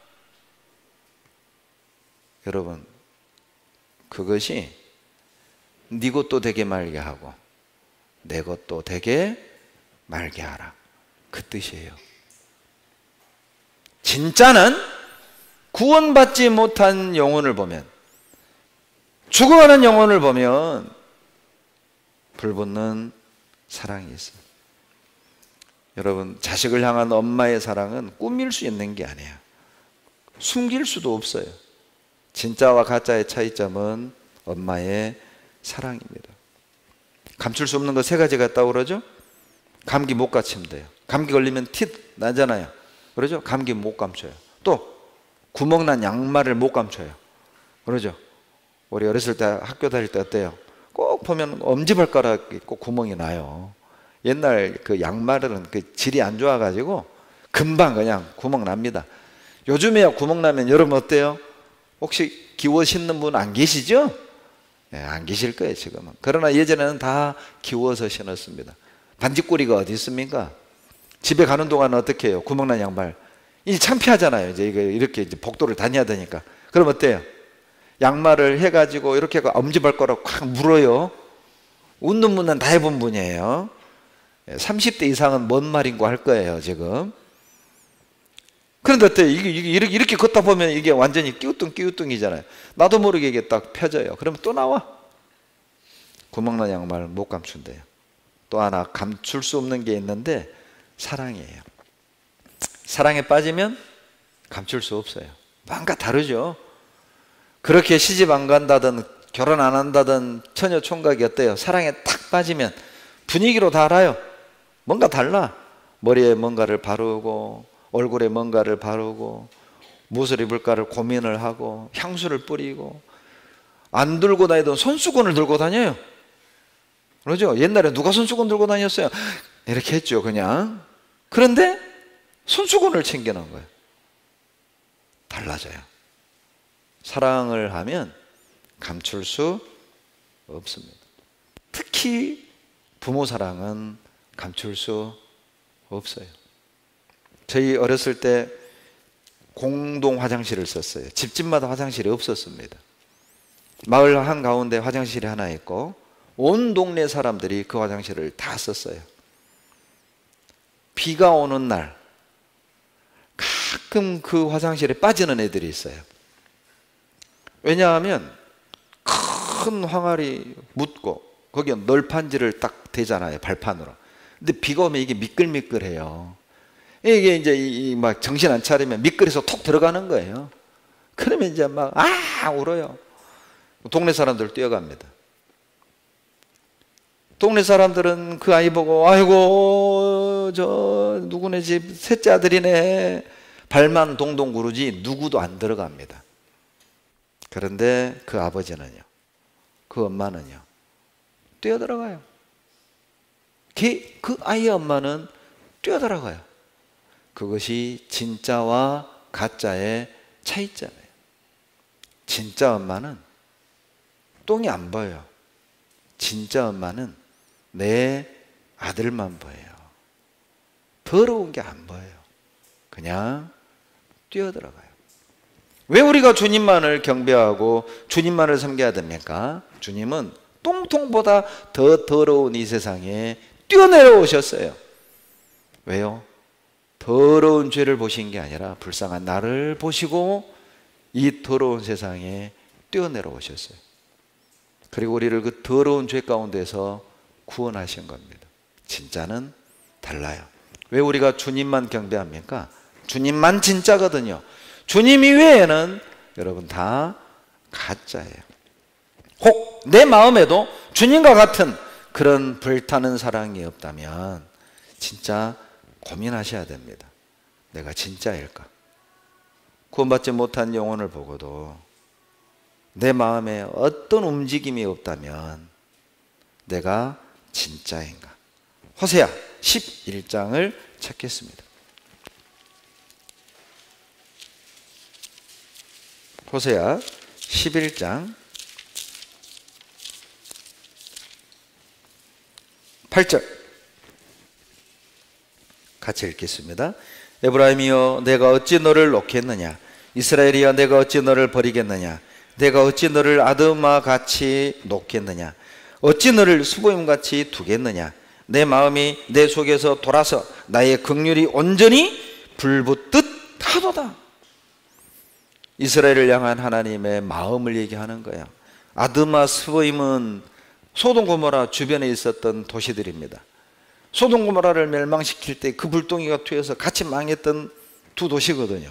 여러분, 그것이 네 것도 되게 말게 하고 내 것도 되게 말게 하라, 그 뜻이에요. 진짜는 구원받지 못한 영혼을 보면, 죽어가는 영혼을 보면 불붙는 사랑이 있어요. 여러분, 자식을 향한 엄마의 사랑은 꾸밀 수 있는 게 아니에요. 숨길 수도 없어요. 진짜와 가짜의 차이점은 엄마의 사랑입니다. 감출 수 없는 거 세 가지가 있다고 그러죠? 감기 못 감추면 돼요. 감기 걸리면 티 나잖아요. 그러죠? 감기 못 감춰요. 또 구멍난 양말을 못 감춰요. 그러죠? 우리 어렸을 때 학교 다닐 때 어때요? 꼭 보면 엄지발가락에 꼭 구멍이 나요. 옛날 그 양말은 그 질이 안 좋아가지고 금방 그냥 구멍 납니다. 요즘에야 구멍 나면 여러분 어때요? 혹시 기워 신는 분 안 계시죠? 네, 안 계실 거예요 지금은. 그러나 예전에는 다 기워서 신었습니다. 반지꼬리가 어디 있습니까? 집에 가는 동안 어떻게 해요? 구멍난 양말. 이제 창피하잖아요. 이제 이렇게 이제 복도를 다녀야 되니까. 그럼 어때요? 양말을 해가지고 이렇게 엄지발가락 콱 물어요. 웃는 분은 다 해본 분이에요. 30대 이상은 뭔 말인고 할 거예요 지금. 그런데 어때요? 이렇게 걷다 보면 이게 완전히 끼우뚱끼우뚱이잖아요. 나도 모르게 이게 딱 펴져요. 그러면 또 나와. 구멍난 양말 못 감춘대요. 또 하나 감출 수 없는 게 있는데 사랑이에요. 사랑에 빠지면 감출 수 없어요. 뭔가 다르죠. 그렇게 시집 안 간다든 결혼 안 한다든 처녀 총각이 어때요? 사랑에 탁 빠지면 분위기로 다 알아요. 뭔가 달라. 머리에 뭔가를 바르고 얼굴에 뭔가를 바르고 무엇을 입을까를 고민을 하고 향수를 뿌리고 안 들고 다니던 손수건을 들고 다녀요. 그러죠? 옛날에 누가 손수건 들고 다녔어요? 이렇게 했죠 그냥. 그런데 손수건을 챙겨놓은 거예요. 달라져요. 사랑을 하면 감출 수 없습니다. 특히 부모 사랑은 감출 수 없어요. 저희 어렸을 때 공동 화장실을 썼어요. 집집마다 화장실이 없었습니다. 마을 한가운데 화장실이 하나 있고 온 동네 사람들이 그 화장실을 다 썼어요. 비가 오는 날 가끔 그 화장실에 빠지는 애들이 있어요. 왜냐하면 큰 항아리 묻고 거기에 널판지를 딱 대잖아요 발판으로. 근데 비가 오면 이게 미끌미끌해요. 이게 이제 막 정신 안 차리면 미끌해서 톡 들어가는 거예요. 그러면 이제 막 울어요. 동네 사람들 뛰어갑니다. 동네 사람들은 그 아이 보고 아이고 저 누구네 집 셋째 아들이네 발만 동동 구르지 누구도 안 들어갑니다. 그런데 그 아버지는요, 그 엄마는요 뛰어들어가요. 그 아이의 엄마는 뛰어들어가요. 그것이 진짜와 가짜의 차이점이에요. 진짜 엄마는 똥이 안 보여요. 진짜 엄마는 내 아들만 보여요. 더러운 게 안 보여요. 그냥 뛰어들어가요. 왜 우리가 주님만을 경배하고 주님만을 섬겨야 됩니까? 주님은 똥통보다 더 더러운 이 세상에 뛰어내려오셨어요. 왜요? 더러운 죄를 보신 게 아니라 불쌍한 나를 보시고 이 더러운 세상에 뛰어내려오셨어요. 그리고 우리를 그 더러운 죄 가운데서 구원하신 겁니다. 진짜는 달라요. 왜 우리가 주님만 경배합니까? 주님만 진짜거든요. 주님 이외에는 여러분 다 가짜예요. 혹 내 마음에도 주님과 같은 그런 불타는 사랑이 없다면 진짜 고민하셔야 됩니다. 내가 진짜일까? 구원받지 못한 영혼을 보고도 내 마음에 어떤 움직임이 없다면 내가 진짜인가? 호세아 11장을 찾겠습니다. 호세아 11장 8절 같이 읽겠습니다. 에브라임이여 내가 어찌 너를 놓겠느냐? 이스라엘이여 내가 어찌 너를 버리겠느냐? 내가 어찌 너를 아드마 같이 놓겠느냐? 어찌 너를 수보임 같이 두겠느냐? 내 마음이 내 속에서 돌아서 나의 긍휼이 온전히 불붙듯 하도다. 이스라엘을 향한 하나님의 마음을 얘기하는 거야. 아드마 스보임은 소돔 고모라 주변에 있었던 도시들입니다. 소돔 고모라를 멸망시킬 때 그 불덩이가 튀어서 같이 망했던 두 도시거든요.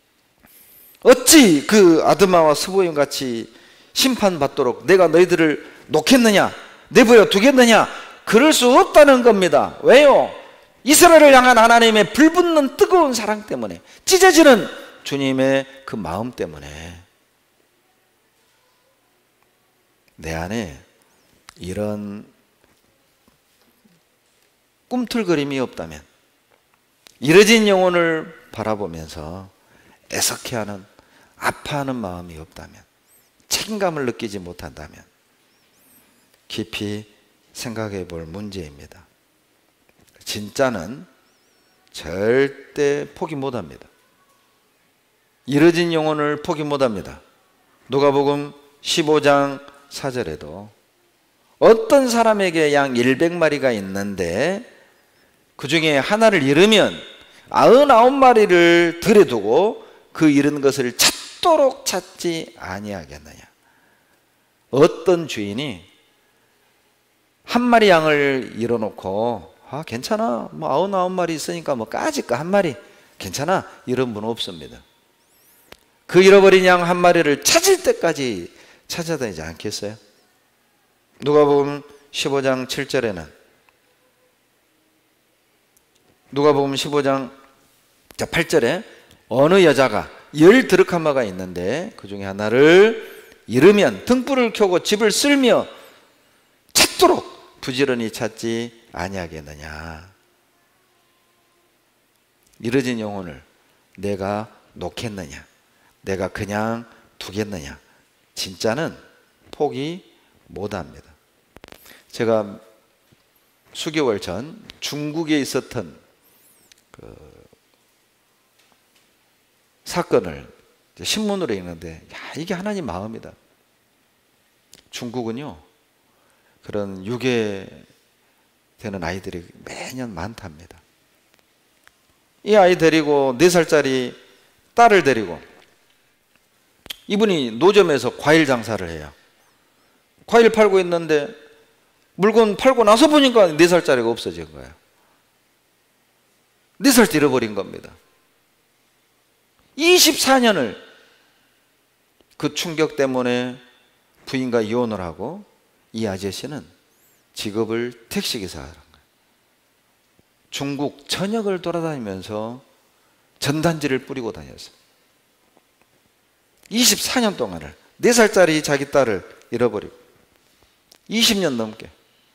어찌 그 아드마와 스보임 같이 심판받도록 내가 너희들을 놓겠느냐? 내버려 두겠느냐? 그럴 수 없다는 겁니다. 왜요? 이스라엘을 향한 하나님의 불붙는 뜨거운 사랑 때문에, 찢어지는 주님의 그 마음 때문에 내 안에 이런 꿈틀거림이 없다면, 이뤄진 영혼을 바라보면서 애석해하는, 아파하는 마음이 없다면, 책임감을 느끼지 못한다면 깊이 생각해 볼 문제입니다. 진짜는 절대 포기 못합니다. 이뤄진 영혼을 포기 못합니다. 누가복음 15장 4절에도 어떤 사람에게 양 100마리가 있는데 그 중에 하나를 잃으면 99마리를 들에 두고 그 잃은 것을 찾도록 찾지 아니하겠느냐. 어떤 주인이 한 마리 양을 잃어놓고 괜찮아, 뭐 99마리 있으니까 뭐 까짓거 한 마리 괜찮아, 이런 분 없습니다. 그 잃어버린 양 한 마리를 찾을 때까지 찾아다니지 않겠어요? 누가복음 15장 7절에는 누가복음 15장 8절에 어느 여자가 10 드르카마가 있는데 그 중에 하나를 잃으면 등불을 켜고 집을 쓸며 찾도록 부지런히 찾지 아니하겠느냐. 잃어진 영혼을 내가 놓겠느냐, 내가 그냥 두겠느냐. 진짜는 포기 못합니다. 제가 수개월 전 중국에 있었던 그 사건을 신문으로 읽는데 이게 하나님 마음이다. 중국은요 그런 유괴 되는 아이들이 매년 많답니다. 이 아이 데리고 4살짜리 딸을 데리고 이분이 노점에서 과일 장사를 해요. 과일 팔고 있는데 물건 팔고 나서 보니까 4살짜리가 없어진 거예요. 4살 때 잃어버린 겁니다. 24년을 그 충격 때문에 부인과 이혼을 하고 이 아저씨는 직업을 택시기사라는 거예요. 중국 전역을 돌아다니면서 전단지를 뿌리고 다녔어요. 24년 동안을 4살짜리 자기 딸을 잃어버리고 20년 넘게.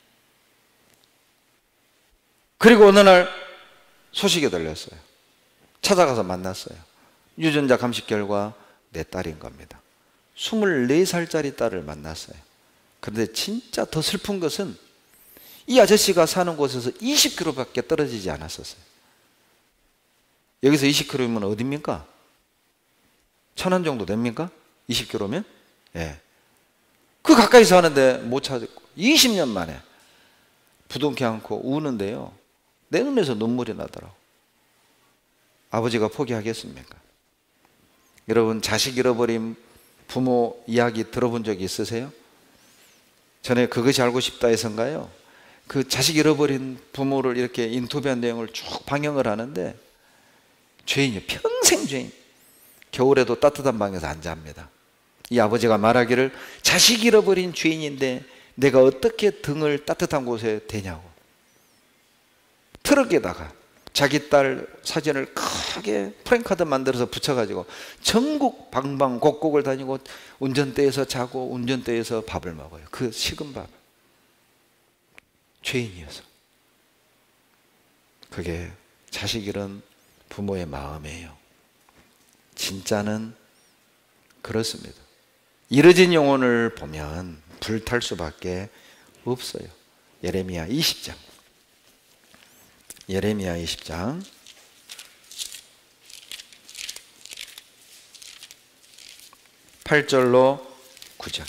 그리고 어느 날 소식이 들렸어요. 찾아가서 만났어요. 유전자 감식 결과 내 딸인 겁니다. 24살짜리 딸을 만났어요. 그런데 진짜 더 슬픈 것은 이 아저씨가 사는 곳에서 20km밖에 떨어지지 않았었어요. 여기서 20km면 어디입니까? 천안 정도 됩니까? 20km면? 예. 그 가까이 사는데 못 찾았고 20년 만에 부둥켜 안고 우는데요, 내 눈에서 눈물이 나더라고. 아버지가 포기하겠습니까? 여러분, 자식 잃어버린 부모 이야기 들어본 적이 있으세요? 전에 그것이 알고 싶다 해서인가요? 그 자식 잃어버린 부모를 이렇게 인터뷰한 내용을 쭉 방영을 하는데 죄인이요, 평생 죄인. 겨울에도 따뜻한 방에서 안 잡니다. 이 아버지가 말하기를 자식 잃어버린 죄인인데 내가 어떻게 등을 따뜻한 곳에 대냐고. 트럭에다가 자기 딸 사진을 크게 프랭카드 만들어서 붙여가지고 전국 방방곡곡을 다니고 운전대에서 자고 운전대에서 밥을 먹어요. 그 식은 밥. 죄인이어서. 그게 자식 잃은 부모의 마음이에요. 진짜는 그렇습니다. 잃어진 영혼을 보면 불탈 수밖에 없어요. 예레미야 20장. 예레미야 20장 8절로 9절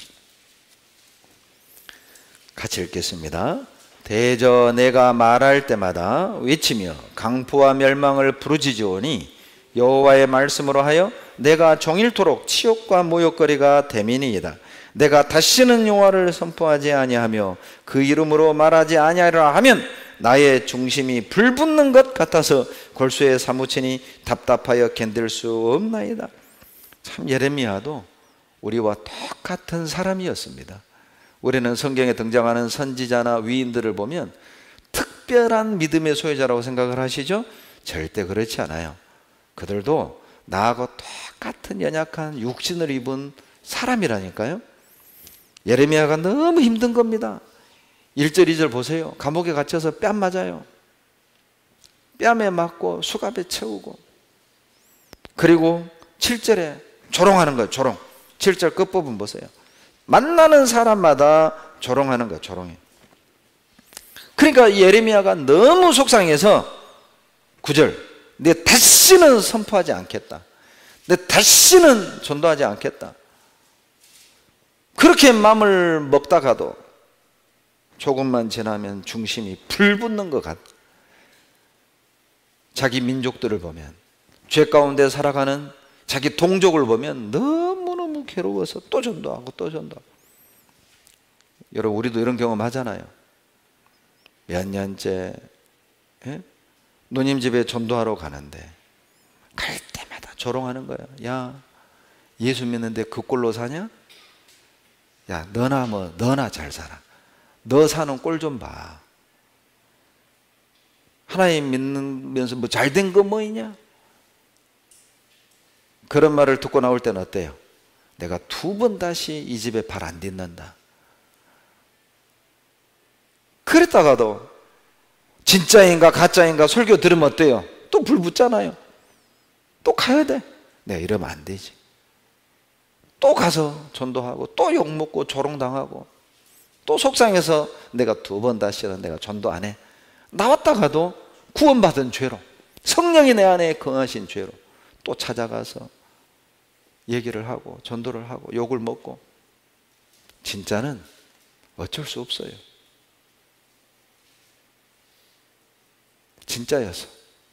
같이 읽겠습니다. 대저 내가 말할 때마다 외치며 강포와 멸망을 부르짖으오니 여호와의 말씀으로 하여 내가 종일토록 치욕과 모욕거리가 됨이니이다. 내가 다시는 여호와를 선포하지 아니하며 그 이름으로 말하지 아니하리라 하면 나의 중심이 불붙는 것 같아서 골수에 사무치니 답답하여 견딜 수 없나이다. 참 예레미야도 우리와 똑같은 사람이었습니다. 우리는 성경에 등장하는 선지자나 위인들을 보면 특별한 믿음의 소유자라고 생각을 하시죠? 절대 그렇지 않아요. 그들도 나하고 똑같은 연약한 육신을 입은 사람이라니까요. 예레미야가 너무 힘든 겁니다. 1절 2절 보세요. 감옥에 갇혀서 뺨 맞아요. 뺨에 맞고 수갑에 채우고, 그리고 7절에 조롱하는 거예요. 조롱. 7절 끝부분 보세요. 만나는 사람마다 조롱하는 거예요. 조롱해. 그러니까 예레미야가 너무 속상해서 9절, 내 다시는 선포하지 않겠다. 내 다시는 전도하지 않겠다. 그렇게 마음을 먹다가도 조금만 지나면 중심이 불붙는 것 같아. 자기 민족들을 보면, 죄 가운데 살아가는 자기 동족을 보면 너무너무 괴로워서 또 전도하고 또 전도하고. 여러분, 우리도 이런 경험 하잖아요. 몇 년째 누님 집에 전도하러 가는데 갈 때마다 조롱하는 거예요. 야, 예수 믿는데 그 꼴로 사냐? 야, 너나 잘 살아. 너 사는 꼴 좀 봐. 하나님 믿으면서 뭐 잘된 거 뭐 있냐? 그런 말을 듣고 나올 때는 어때요? 내가 2번 다시 이 집에 발 안 딛는다. 그랬다가도 진짜인가 가짜인가 설교 들으면 어때요? 또 불 붙잖아요. 또 가야 돼. 내가 이러면 안 되지. 또 가서 전도하고 또 욕먹고 조롱당하고 또 속상해서 내가 2번 다시는 내가 전도 안 해. 나왔다가도 구원받은 죄로, 성령이 내 안에 거하신 죄로 또 찾아가서 얘기를 하고 전도를 하고 욕을 먹고. 진짜는 어쩔 수 없어요. 진짜여서.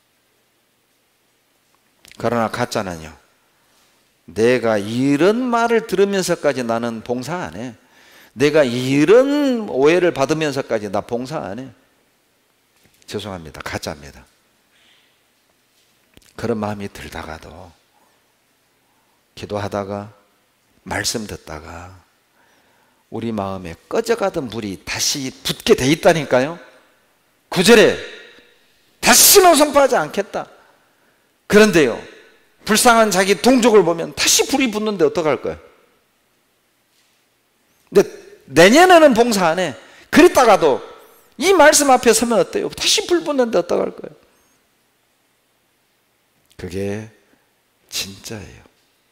그러나 가짜는요, 내가 이런 말을 들으면서까지 나는 봉사 안 해. 내가 이런 오해를 받으면서까지 나 봉사 안 해. 죄송합니다. 가짜입니다. 그런 마음이 들다가도 기도하다가 말씀 듣다가 우리 마음에 꺼져가던 불이 다시 붙게 돼 있다니까요. 9절에 다시는 선포하지 않겠다. 그런데요, 불쌍한 자기 동족을 보면 다시 불이 붙는데 어떡할 거예요? 근데 내년에는 봉사 안 해. 그랬다가도 이 말씀 앞에 서면 어때요? 다시 불 붙는데 어떡할 거예요? 그게 진짜예요.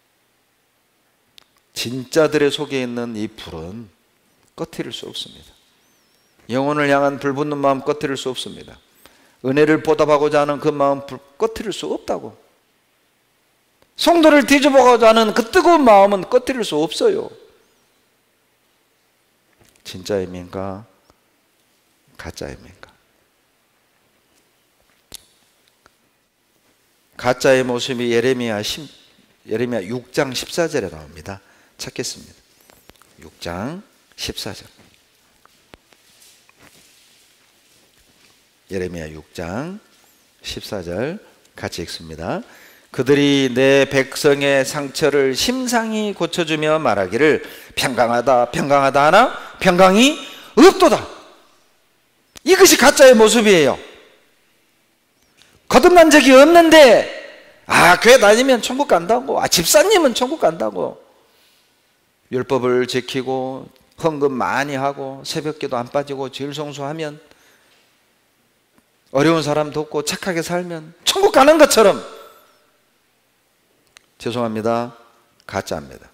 진짜들의 속에 있는 이 불은 꺼트릴 수 없습니다. 영혼을 향한 불붙는 마음 꺼트릴 수 없습니다. 은혜를 보답하고자 하는 그 마음 꺼트릴 수 없다고. 성도를 뒤집어가고자 하는 그 뜨거운 마음은 꺼트릴 수 없어요. 진짜입니까? 가짜입니까? 가짜의 모습이 예레미야 6장 14절에 나옵니다. 찾겠습니다. 6장 14절. 예레미야 6장 14절 같이 읽습니다. 그들이 내 백성의 상처를 심상히 고쳐주며 말하기를 평강하다 평강하다 하나 평강이 없도다. 이것이 가짜의 모습이에요. 거듭난 적이 없는데 교회 다니면 천국 간다고, 집사님은 천국 간다고, 율법을 지키고 헌금 많이 하고 새벽기도 안 빠지고 질성수하면 어려운 사람 돕고 착하게 살면 천국 가는 것처럼. 죄송합니다. 가짜입니다.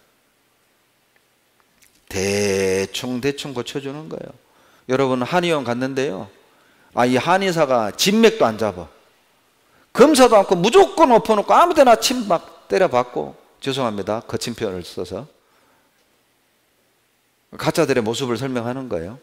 대충 고쳐주는 거예요. 여러분, 한의원 갔는데요, 이 한의사가 진맥도 안 잡아. 검사도 않고 무조건 엎어놓고 아무데나 침 막 때려박고. 죄송합니다. 거친 표현을 써서. 가짜들의 모습을 설명하는 거예요.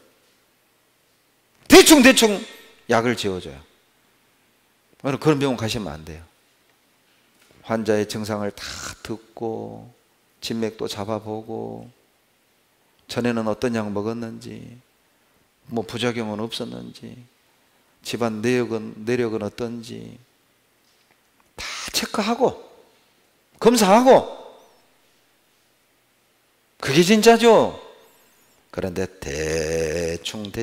대충 약을 지어줘요. 그런 병원 가시면 안 돼요. 환자의 증상을 다 듣고 진맥도 잡아보고 전에는 어떤 약 먹었는지, 뭐 부작용은 없었는지, 집안 내력은 어떤지 다 체크하고 검사하고. 그게 진짜죠. 그런데 대충.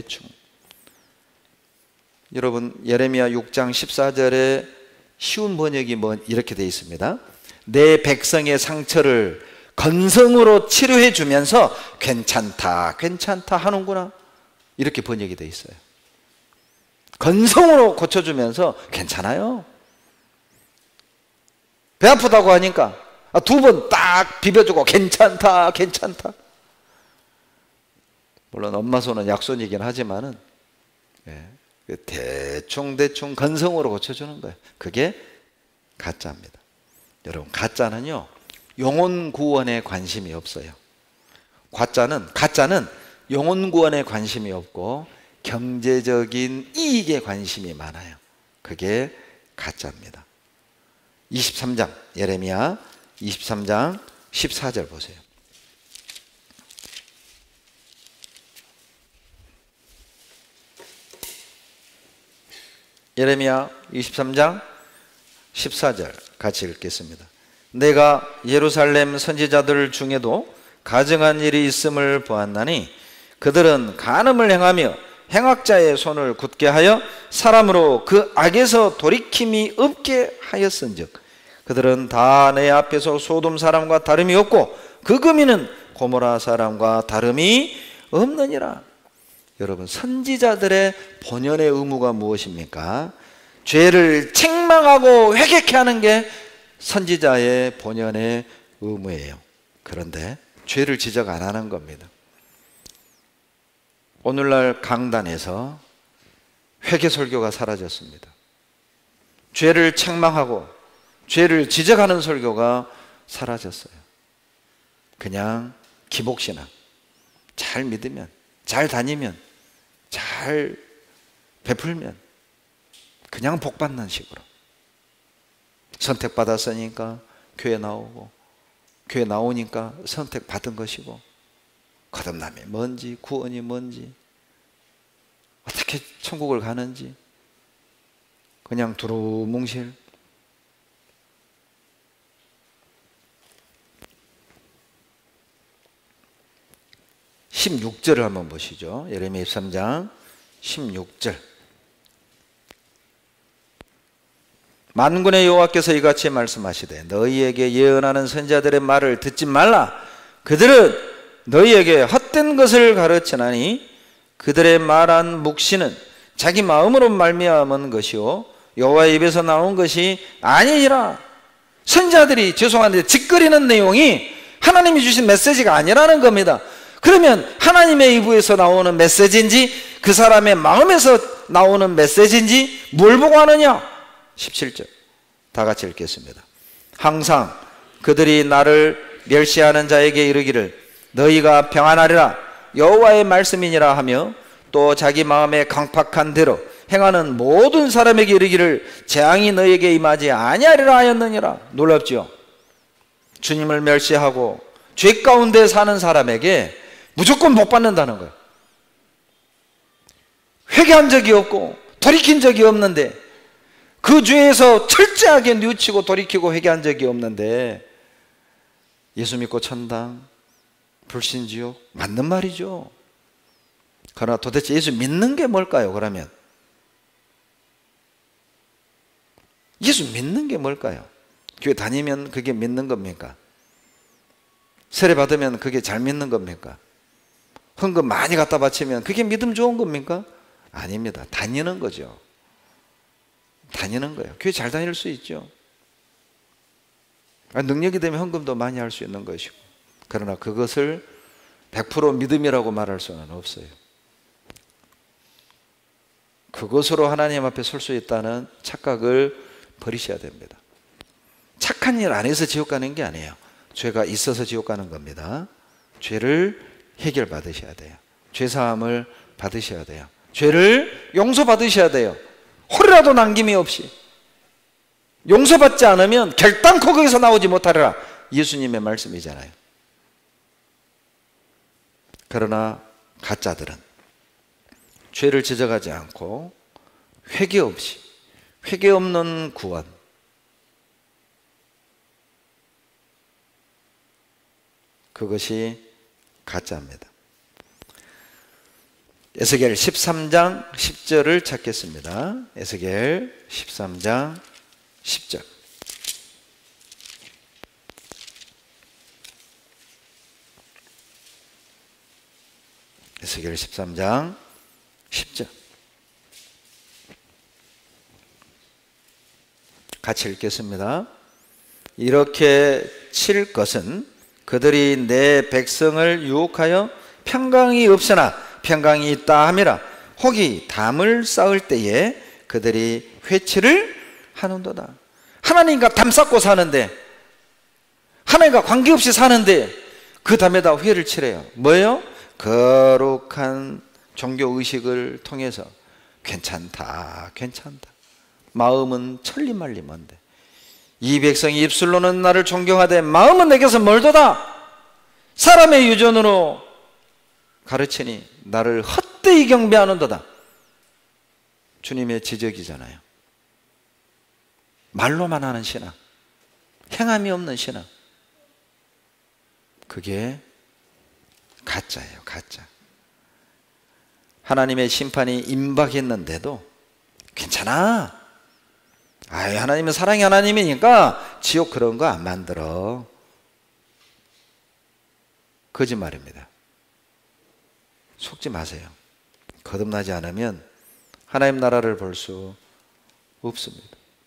여러분, 예레미야 6장 14절에 쉬운 번역이 이렇게 되어 있습니다. 내 백성의 상처를 건성으로 치료해 주면서 괜찮다 하는구나, 이렇게 번역이 되어 있어요. 건성으로 고쳐주면서 괜찮아요. 배 아프다고 하니까 2번 딱 비벼주고 괜찮다. 물론 엄마 손은 약손이긴 하지만은 대충 건성으로 고쳐주는 거예요. 그게 가짜입니다. 여러분, 가짜는요 영혼 구원에 관심이 없어요. 가짜는 영혼 구원에 관심이 없고 경제적인 이익에 관심이 많아요. 그게 가짜입니다. 23장 예레미야 23장 14절 보세요. 예레미야 23장 14절 같이 읽겠습니다. 내가 예루살렘 선지자들 중에도 가증한 일이 있음을 보았나니 그들은 간음을 행하며 행악자의 손을 굳게 하여 사람으로 그 악에서 돌이킴이 없게 하였은즉 그들은 다 내 앞에서 소돔 사람과 다름이 없고 그 금이는 고모라 사람과 다름이 없느니라. 여러분, 선지자들의 본연의 의무가 무엇입니까? 죄를 책망하고 회개케 하는 게 선지자의 본연의 의무예요. 그런데 죄를 지적 안 하는 겁니다. 오늘날 강단에서 회개 설교가 사라졌습니다. 죄를 책망하고 죄를 지적하는 설교가 사라졌어요. 그냥 기복신앙, 잘 믿으면, 잘 다니면, 잘 베풀면 그냥 복받는 식으로 선택받았으니까 교회 나오고 교회 나오니까 선택받은 것이고 거듭남이 뭔지 구원이 뭔지 어떻게 천국을 가는지 그냥 두루뭉실. (16절을) 한번 보시죠. 예레미야 23장 16절. 만군의 여호와께서 이같이 말씀하시되 너희에게 예언하는 선지자들의 말을 듣지 말라. 그들은 너희에게 헛된 것을 가르치나니 그들의 말한 묵시는 자기 마음으로 말미암은 것이요 여호와의 입에서 나온 것이 아니니라. 선지자들이 죄송한데 짓거리는 내용이 하나님이 주신 메시지가 아니라는 겁니다. 그러면 하나님의 입에서 나오는 메시지인지 그 사람의 마음에서 나오는 메시지인지 뭘 보고 하느냐? 17절 다 같이 읽겠습니다. 항상 그들이 나를 멸시하는 자에게 이르기를 너희가 평안하리라 여호와의 말씀이니라 하며 또 자기 마음에 강팍한 대로 행하는 모든 사람에게 이르기를 재앙이 너희에게 임하지 아니하리라 하였느니라. 놀랍죠? 주님을 멸시하고 죄 가운데 사는 사람에게 무조건 못 받는다는 거예요. 회개한 적이 없고 돌이킨 적이 없는데 그 죄에서 철저하게 뉘우치고 돌이키고 회개한 적이 없는데 예수 믿고 천당, 불신지옥 맞는 말이죠. 그러나 도대체 예수 믿는 게 뭘까요? 그러면 예수 믿는 게 뭘까요? 교회 다니면 그게 믿는 겁니까? 세례 받으면 그게 잘 믿는 겁니까? 헌금 많이 갖다 바치면 그게 믿음 좋은 겁니까? 아닙니다. 다니는 거죠. 다니는 거예요. 교회 잘 다닐 수 있죠. 능력이 되면 헌금도 많이 할 수 있는 것이고 그러나 그것을 100% 믿음이라고 말할 수는 없어요. 그것으로 하나님 앞에 설 수 있다는 착각을 버리셔야 됩니다. 착한 일 안 해서 지옥 가는 게 아니에요. 죄가 있어서 지옥 가는 겁니다. 죄를 해결받으셔야 돼요. 죄사함을 받으셔야 돼요. 죄를 용서받으셔야 돼요. 홀이라도 남김이 없이. 용서받지 않으면 결단코 거기서 나오지 못하리라. 예수님의 말씀이잖아요. 그러나 가짜들은 죄를 지적하지 않고 회개 없이, 회개 없는 구원, 그것이 가짜입니다. 에스겔 13장 10절을 찾겠습니다. 에스겔 13장 10절. 에스겔 13장 10절. 같이 읽겠습니다. 이렇게 칠 것은 그들이 내 백성을 유혹하여 평강이 없으나 평강이 있다 함이라. 혹이 담을 쌓을 때에 그들이 회치를 하는도다. 하나님과 담 쌓고 사는데, 하나님과 관계없이 사는데 그 다음에다 회를 치래요. 뭐예요? 거룩한 종교의식을 통해서 괜찮다, 괜찮다. 마음은 천리말리먼데 이 백성이 입술로는 나를 존경하되 마음은 내게서 멀도다. 사람의 유전으로 가르치니 나를 헛되이 경배하는도다. 주님의 지적이잖아요. 말로만 하는 신앙, 행함이 없는 신앙, 그게 가짜예요. 가짜. 하나님의 심판이 임박했는데도 괜찮아. 하나님은 사랑의 하나님이니까 지옥 그런 거 안 만들어. 거짓말입니다. 속지 마세요. 거듭나지 않으면 하나님 나라를 볼 수 없습니다.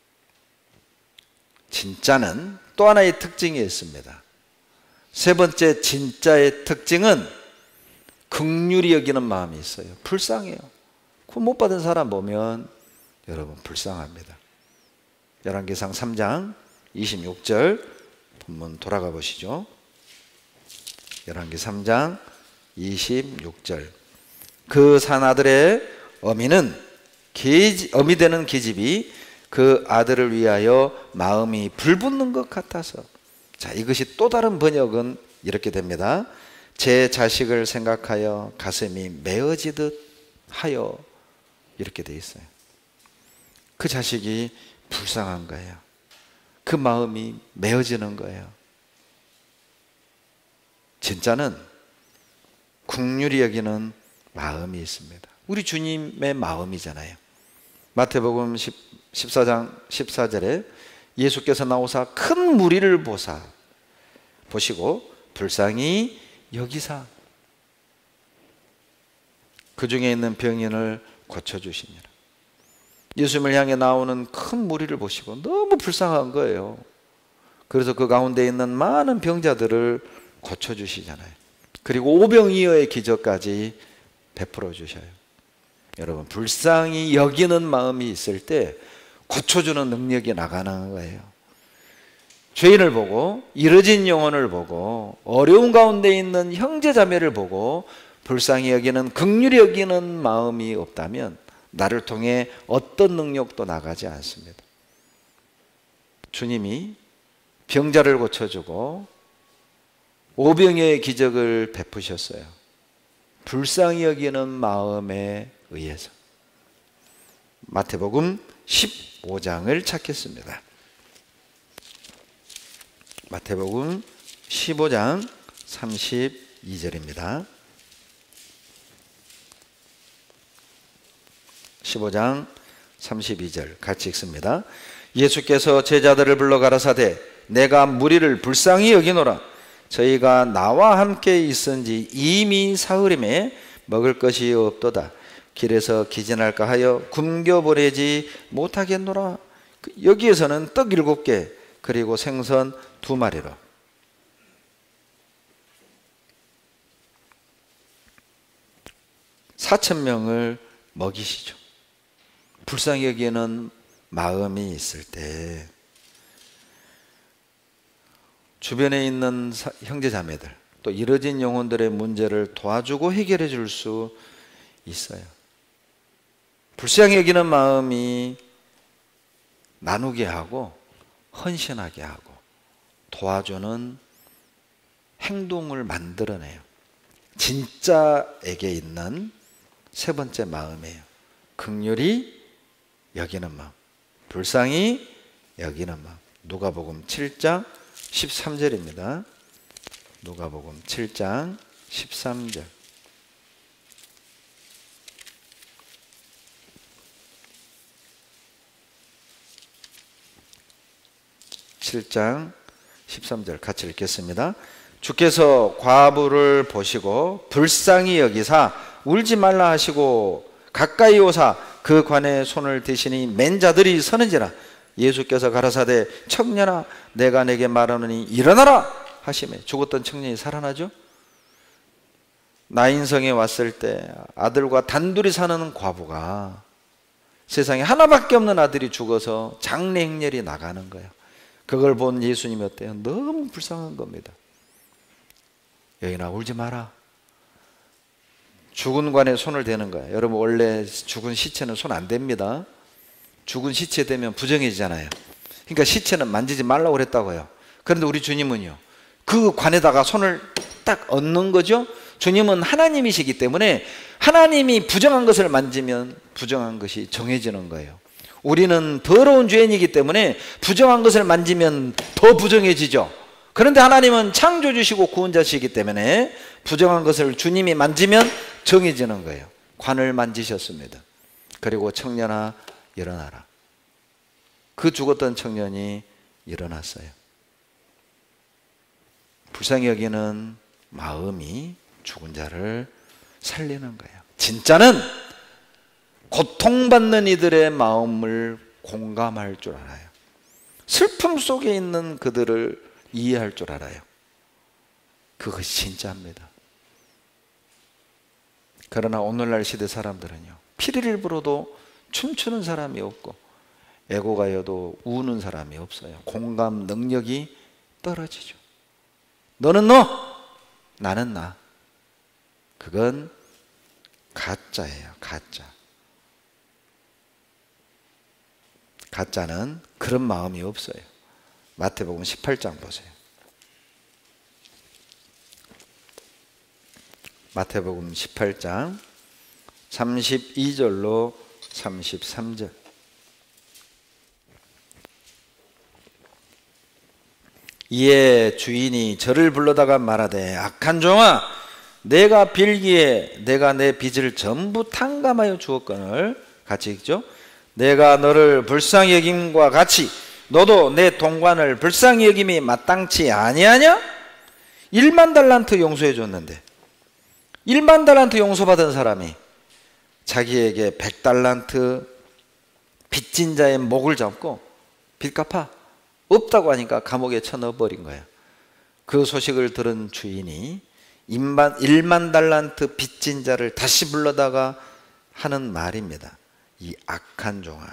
진짜는 또 하나의 특징이 있습니다. 세 번째 진짜의 특징은 긍휼히 여기는 마음이 있어요. 불쌍해요. 구원 못 받은 사람 보면 여러분 불쌍합니다. 열왕기상 3장 26절 본문 돌아가 보시죠. 열왕기 3장 26절. 그 산 아들의 어미는 어미 되는 계집이 그 아들을 위하여 마음이 불붙는 것 같아서. 자, 이것이 또 다른 번역은 이렇게 됩니다. 제 자식을 생각하여 가슴이 메어지듯 하여. 이렇게 돼 있어요. 그 자식이 불쌍한 거예요. 그 마음이 메어지는 거예요. 진짜는 긍휼히 여기는 마음이 있습니다. 우리 주님의 마음이잖아요. 마태복음 14장 14절에 예수께서 나오사 큰 무리를 보시고 불쌍히 여기사 그 중에 있는 병인을 고쳐주시니라. 예수님을 향해 나오는 큰 무리를 보시고 너무 불쌍한 거예요. 그래서 그 가운데 있는 많은 병자들을 고쳐주시잖아요. 그리고 오병이어의 기적까지 베풀어 주셔요. 여러분, 불쌍히 여기는 마음이 있을 때 고쳐주는 능력이 나가는 거예요. 죄인을 보고, 이뤄진 영혼을 보고, 어려운 가운데 있는 형제 자매를 보고 불쌍히 여기는, 긍휼히 여기는 마음이 없다면 나를 통해 어떤 능력도 나가지 않습니다. 주님이 병자를 고쳐주고 오병이어의 기적을 베푸셨어요. 불쌍히 여기는 마음에 의해서. 마태복음 15장을 찾겠습니다. 마태복음 15장 32절입니다. 15장 32절 같이 읽습니다. 예수께서 제자들을 불러 가라사대 내가 무리를 불쌍히 여기노라. 저희가 나와 함께 있은지 이미 사흘임에 먹을 것이 없도다. 길에서 기진할까 하여 굶겨 보내지 못하겠노라. 여기에서는 떡 7개 그리고 생선 2마리로 4,000명을 먹이시죠. 불쌍히 여기는 마음이 있을 때 주변에 있는 형제 자매들, 또 이뤄진 영혼들의 문제를 도와주고 해결해 줄 수 있어요. 불쌍히 여기는 마음이 나누게 하고 헌신하게 하고 도와주는 행동을 만들어내요. 진짜에게 있는 세 번째 마음이에요. 긍휼히 여기는 마음, 불쌍히 여기는 마음. 누가복음 7장 13절입니다. 누가복음 7장 13절. (7장 13절) 같이 읽겠습니다. 주께서 과부를 보시고 불쌍히 여기사 울지 말라 하시고 가까이 오사 그 관에 손을 대시니 맨 자들이 서는지라. 예수께서 가라사대 청년아 내가 내게 말하노니 일어나라 하시매 죽었던 청년이 살아나죠. 나인성에 왔을 때 아들과 단둘이 사는 과부가 세상에 하나밖에 없는 아들이 죽어서 장례 행렬이 나가는 거예요. 그걸 본 예수님이 어때요? 너무 불쌍한 겁니다. 여인아 울지 마라. 죽은 관에 손을 대는 거야. 여러분 원래 죽은 시체는 손 안 댑니다. 죽은 시체 되면 부정해지잖아요. 그러니까 시체는 만지지 말라고 그랬다고요. 그런데 우리 주님은요, 그 관에다가 손을 딱 얹는 거죠. 주님은 하나님이시기 때문에 하나님이 부정한 것을 만지면 부정한 것이 정해지는 거예요. 우리는 더러운 죄인이기 때문에 부정한 것을 만지면 더 부정해지죠. 그런데 하나님은 창조주시고 구원자시기 때문에 부정한 것을 주님이 만지면 정해지는 거예요. 관을 만지셨습니다. 그리고 청년아 일어나라. 그 죽었던 청년이 일어났어요. 불쌍히 여기는 마음이 죽은 자를 살리는 거예요. 진짜는 고통받는 이들의 마음을 공감할 줄 알아요. 슬픔 속에 있는 그들을 이해할 줄 알아요. 그것이 진짜입니다. 그러나 오늘날 시대 사람들은요, 피리를 불어도 춤추는 사람이 없고 애고가여도 우는 사람이 없어요. 공감 능력이 떨어지죠. 너는 너, 나는 나. 그건 가짜예요. 가짜. 가짜는 그런 마음이 없어요. 마태복음 18장 보세요. 마태복음 18장 32절로 33절. 이에 주인이 저를 불러다가 말하되 악한 종아, 내가 빌기에 내가 내 빚을 전부 탕감하여 주었거늘. 같이 읽죠. 내가 너를 불쌍히 여김과 같이 너도 내 동관을 불쌍히 여김이 마땅치 아니하냐? 1만 달란트 용서해 줬는데 1만 달란트 용서받은 사람이 자기에게 100달란트 빚진 자의 목을 잡고 빚 갚아 없다고 하니까 감옥에 쳐넣어버린 거야. 그 소식을 들은 주인이 1만 달란트 빚진 자를 다시 불러다가 하는 말입니다. 이 악한 종아,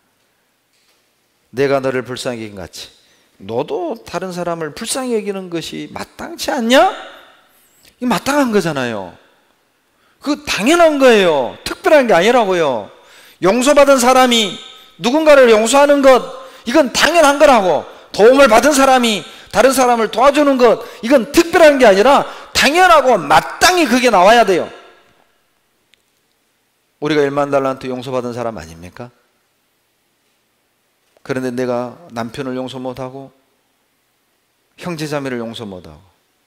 내가 너를 불쌍히 여긴 같이 너도 다른 사람을 불쌍히 여기는 것이 마땅치 않냐? 이 마땅한 거잖아요. 그거 당연한 거예요. 특별한 게 아니라고요. 용서받은 사람이 누군가를 용서하는 것, 이건 당연한 거라고. 도움을 받은 사람이 다른 사람을 도와주는 것, 이건 특별한 게 아니라 당연하고 마땅히 그게 나와야 돼요. 우리가 1만 달란트 용서받은 사람 아닙니까? 그런데 내가 남편을 용서 못하고 형제자매를 용서 못하고,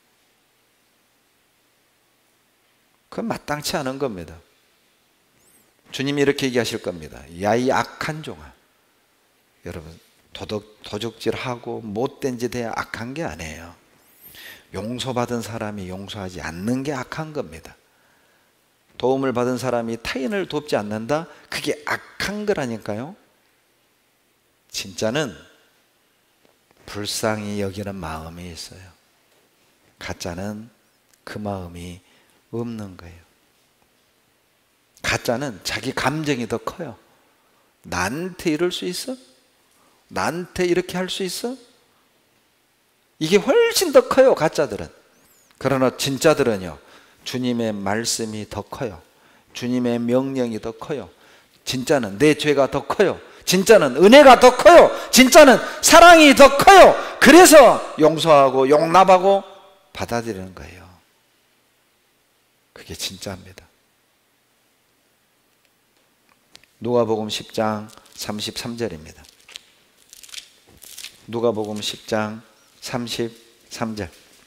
그건 마땅치 않은 겁니다. 주님이 이렇게 얘기하실 겁니다. 야, 이 악한 종아. 여러분, 도적질하고 못된 짓 해야 악한 게 아니에요. 용서받은 사람이 용서하지 않는 게 악한 겁니다. 도움을 받은 사람이 타인을 돕지 않는다? 그게 악한 거라니까요. 진짜는 불쌍히 여기는 마음이 있어요. 가짜는 그 마음이 없는 거예요. 가짜는 자기 감정이 더 커요. 나한테 이럴 수 있어? 나한테 이렇게 할 수 있어? 이게 훨씬 더 커요, 가짜들은. 그러나 진짜들은요, 주님의 말씀이 더 커요. 주님의 명령이 더 커요. 진짜는 내 죄가 더 커요. 진짜는 은혜가 더 커요. 진짜는 사랑이 더 커요. 그래서 용서하고 용납하고 받아들이는 거예요. 그게 진짜입니다. 누가복음 10장 33절입니다. 누가복음 10장 33절.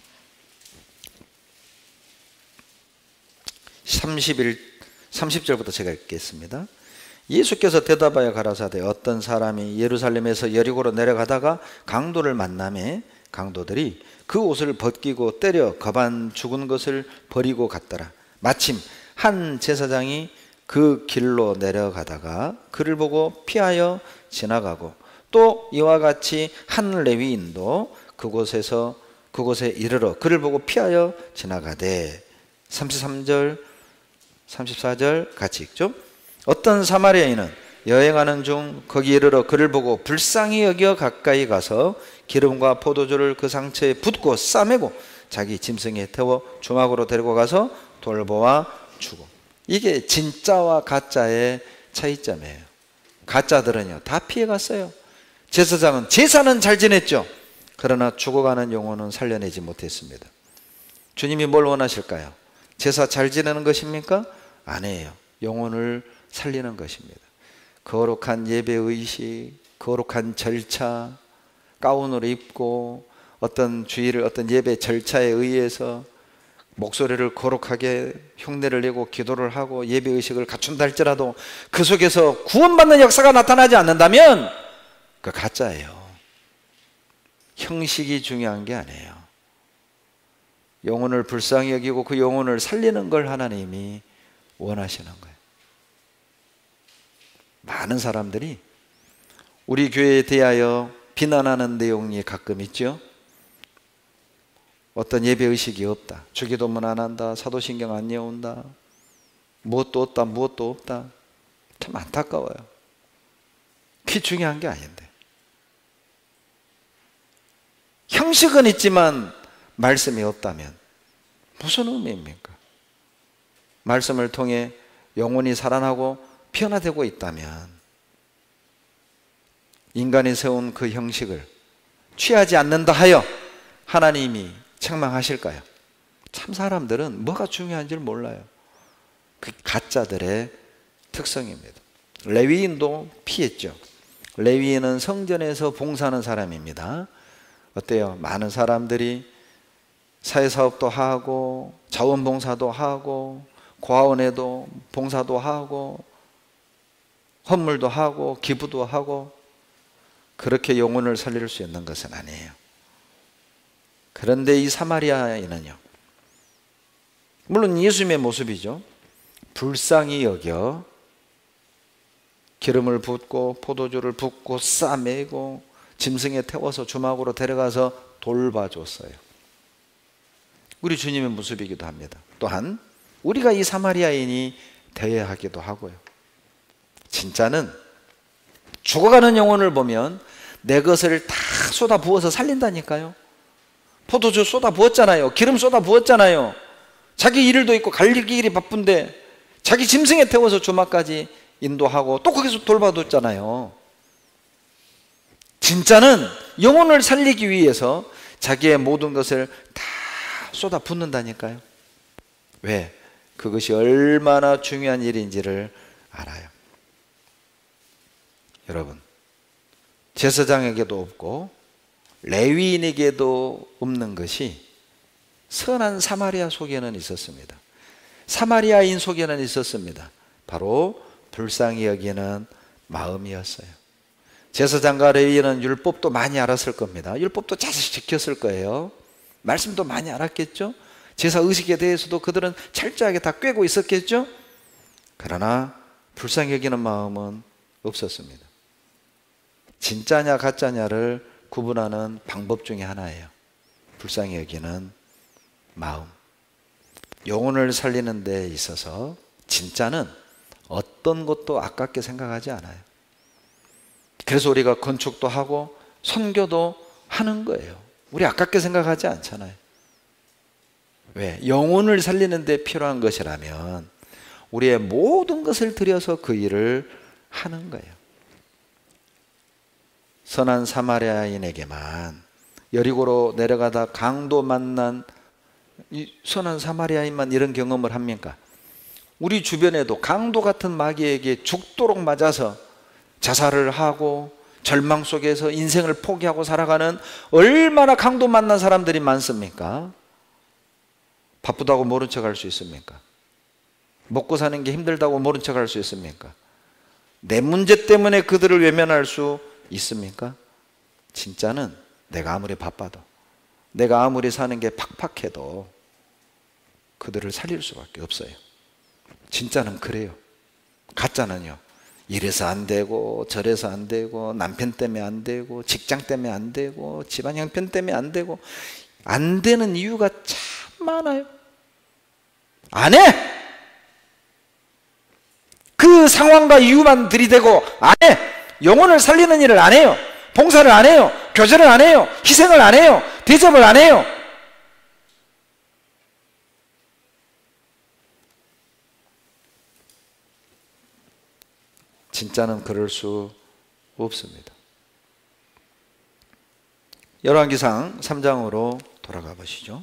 30절부터 제가 읽겠습니다. 예수께서 대답하여 가라사대 어떤 사람이 예루살렘에서 여리고로 내려가다가 강도를 만나매 강도들이 그 옷을 벗기고 때려 거반 죽은 것을 버리고 갔더라. 마침 한 제사장이 그 길로 내려가다가 그를 보고 피하여 지나가고 또 이와 같이 한 레위인도 그곳에 이르러 그를 보고 피하여 지나가되 33절 34절 같이 읽죠. 어떤 사마리아인은 여행하는 중 거기 이르러 그를 보고 불쌍히 여겨 가까이 가서 기름과 포도주를 그 상처에 붓고 싸매고 자기 짐승에 태워 주막으로 데리고 가서 돌보아 주고. 이게 진짜와 가짜의 차이점이에요. 가짜들은요 다 피해갔어요. 제사장은 제사는 잘 지냈죠. 그러나 죽어가는 영혼은 살려내지 못했습니다. 주님이 뭘 원하실까요? 제사 잘 지내는 것입니까? 아니에요. 영혼을 살리는 것입니다. 거룩한 예배의식, 거룩한 절차, 가운을 입고 어떤 주의를 어떤 예배 절차에 의해서 목소리를 거룩하게 흉내를 내고 기도를 하고 예배의식을 갖춘다 할지라도 그 속에서 구원받는 역사가 나타나지 않는다면 그 가짜예요. 형식이 중요한 게 아니에요. 영혼을 불쌍히 여기고 그 영혼을 살리는 걸 하나님이 원하시는 거예요. 많은 사람들이 우리 교회에 대하여 비난하는 내용이 가끔 있죠. 어떤 예배의식이 없다, 주기도문 안 한다, 사도신경 안 외운다, 무엇도 없다, 무엇도 없다. 참 안타까워요. 그게 중요한 게 아닌데. 형식은 있지만 말씀이 없다면 무슨 의미입니까? 말씀을 통해 영혼이 살아나고 변화되고 있다면 인간이 세운 그 형식을 취하지 않는다 하여 하나님이 책망하실까요? 참 사람들은 뭐가 중요한지를 몰라요. 그 가짜들의 특성입니다. 레위인도 피했죠. 레위인은 성전에서 봉사하는 사람입니다. 어때요? 많은 사람들이 사회사업도 하고 자원봉사도 하고 고아원에도 봉사도 하고 헌물도 하고 기부도 하고 그렇게 영혼을 살릴 수 있는 것은 아니에요. 그런데 이 사마리아인은요, 물론 예수님의 모습이죠. 불쌍히 여겨 기름을 붓고 포도주를 붓고 싸매고 짐승에 태워서 주막으로 데려가서 돌봐줬어요. 우리 주님의 모습이기도 합니다. 또한 우리가 이 사마리아인이 되어야 하기도 하고요. 진짜는 죽어가는 영혼을 보면 내 것을 다 쏟아 부어서 살린다니까요. 포도주 쏟아 부었잖아요. 기름 쏟아 부었잖아요. 자기 일도 있고 갈 길이 바쁜데 자기 짐승에 태워서 주막까지 인도하고 또 거기서 돌봐뒀잖아요. 진짜는 영혼을 살리기 위해서 자기의 모든 것을 다 쏟아 붓는다니까요. 왜? 그것이 얼마나 중요한 일인지를 알아요. 여러분, 제사장에게도 없고 레위인에게도 없는 것이 선한 사마리아 속에는 있었습니다. 사마리아인 속에는 있었습니다. 바로 불쌍히 여기는 마음이었어요. 제사장과 레위인은 율법도 많이 알았을 겁니다. 율법도 잘 지켰을 거예요. 말씀도 많이 알았겠죠. 제사 의식에 대해서도 그들은 철저하게 다 꿰고 있었겠죠. 그러나 불쌍히 여기는 마음은 없었습니다. 진짜냐 가짜냐를 구분하는 방법 중에 하나예요. 불쌍히 여기는 마음. 영혼을 살리는 데 있어서 진짜는 어떤 것도 아깝게 생각하지 않아요. 그래서 우리가 건축도 하고 선교도 하는 거예요. 우리 아깝게 생각하지 않잖아요. 왜? 영혼을 살리는 데 필요한 것이라면 우리의 모든 것을 들여서 그 일을 하는 거예요. 선한 사마리아인에게만 여리고로 내려가다 강도 만난 이 선한 사마리아인만 이런 경험을 합니까? 우리 주변에도 강도 같은 마귀에게 죽도록 맞아서 자살을 하고 절망 속에서 인생을 포기하고 살아가는 얼마나 강도 만난 사람들이 많습니까? 바쁘다고 모른 척 할 수 있습니까? 먹고 사는 게 힘들다고 모른 척 할 수 있습니까? 내 문제 때문에 그들을 외면할 수 있습니까? 진짜는 내가 아무리 바빠도, 내가 아무리 사는 게 팍팍해도 그들을 살릴 수밖에 없어요. 진짜는 그래요. 가짜는요, 이래서 안 되고 저래서 안 되고 남편 때문에 안 되고 직장 때문에 안 되고 집안 형편 때문에 안 되고 안 되는 이유가 참 많아요. 안 해! 그 상황과 이유만 들이대고 안 해! 영혼을 살리는 일을 안 해요. 봉사를 안 해요. 교제를 안 해요. 희생을 안 해요. 대접을 안 해요. 진짜는 그럴 수 없습니다. 열왕기상 3장으로 돌아가 보시죠.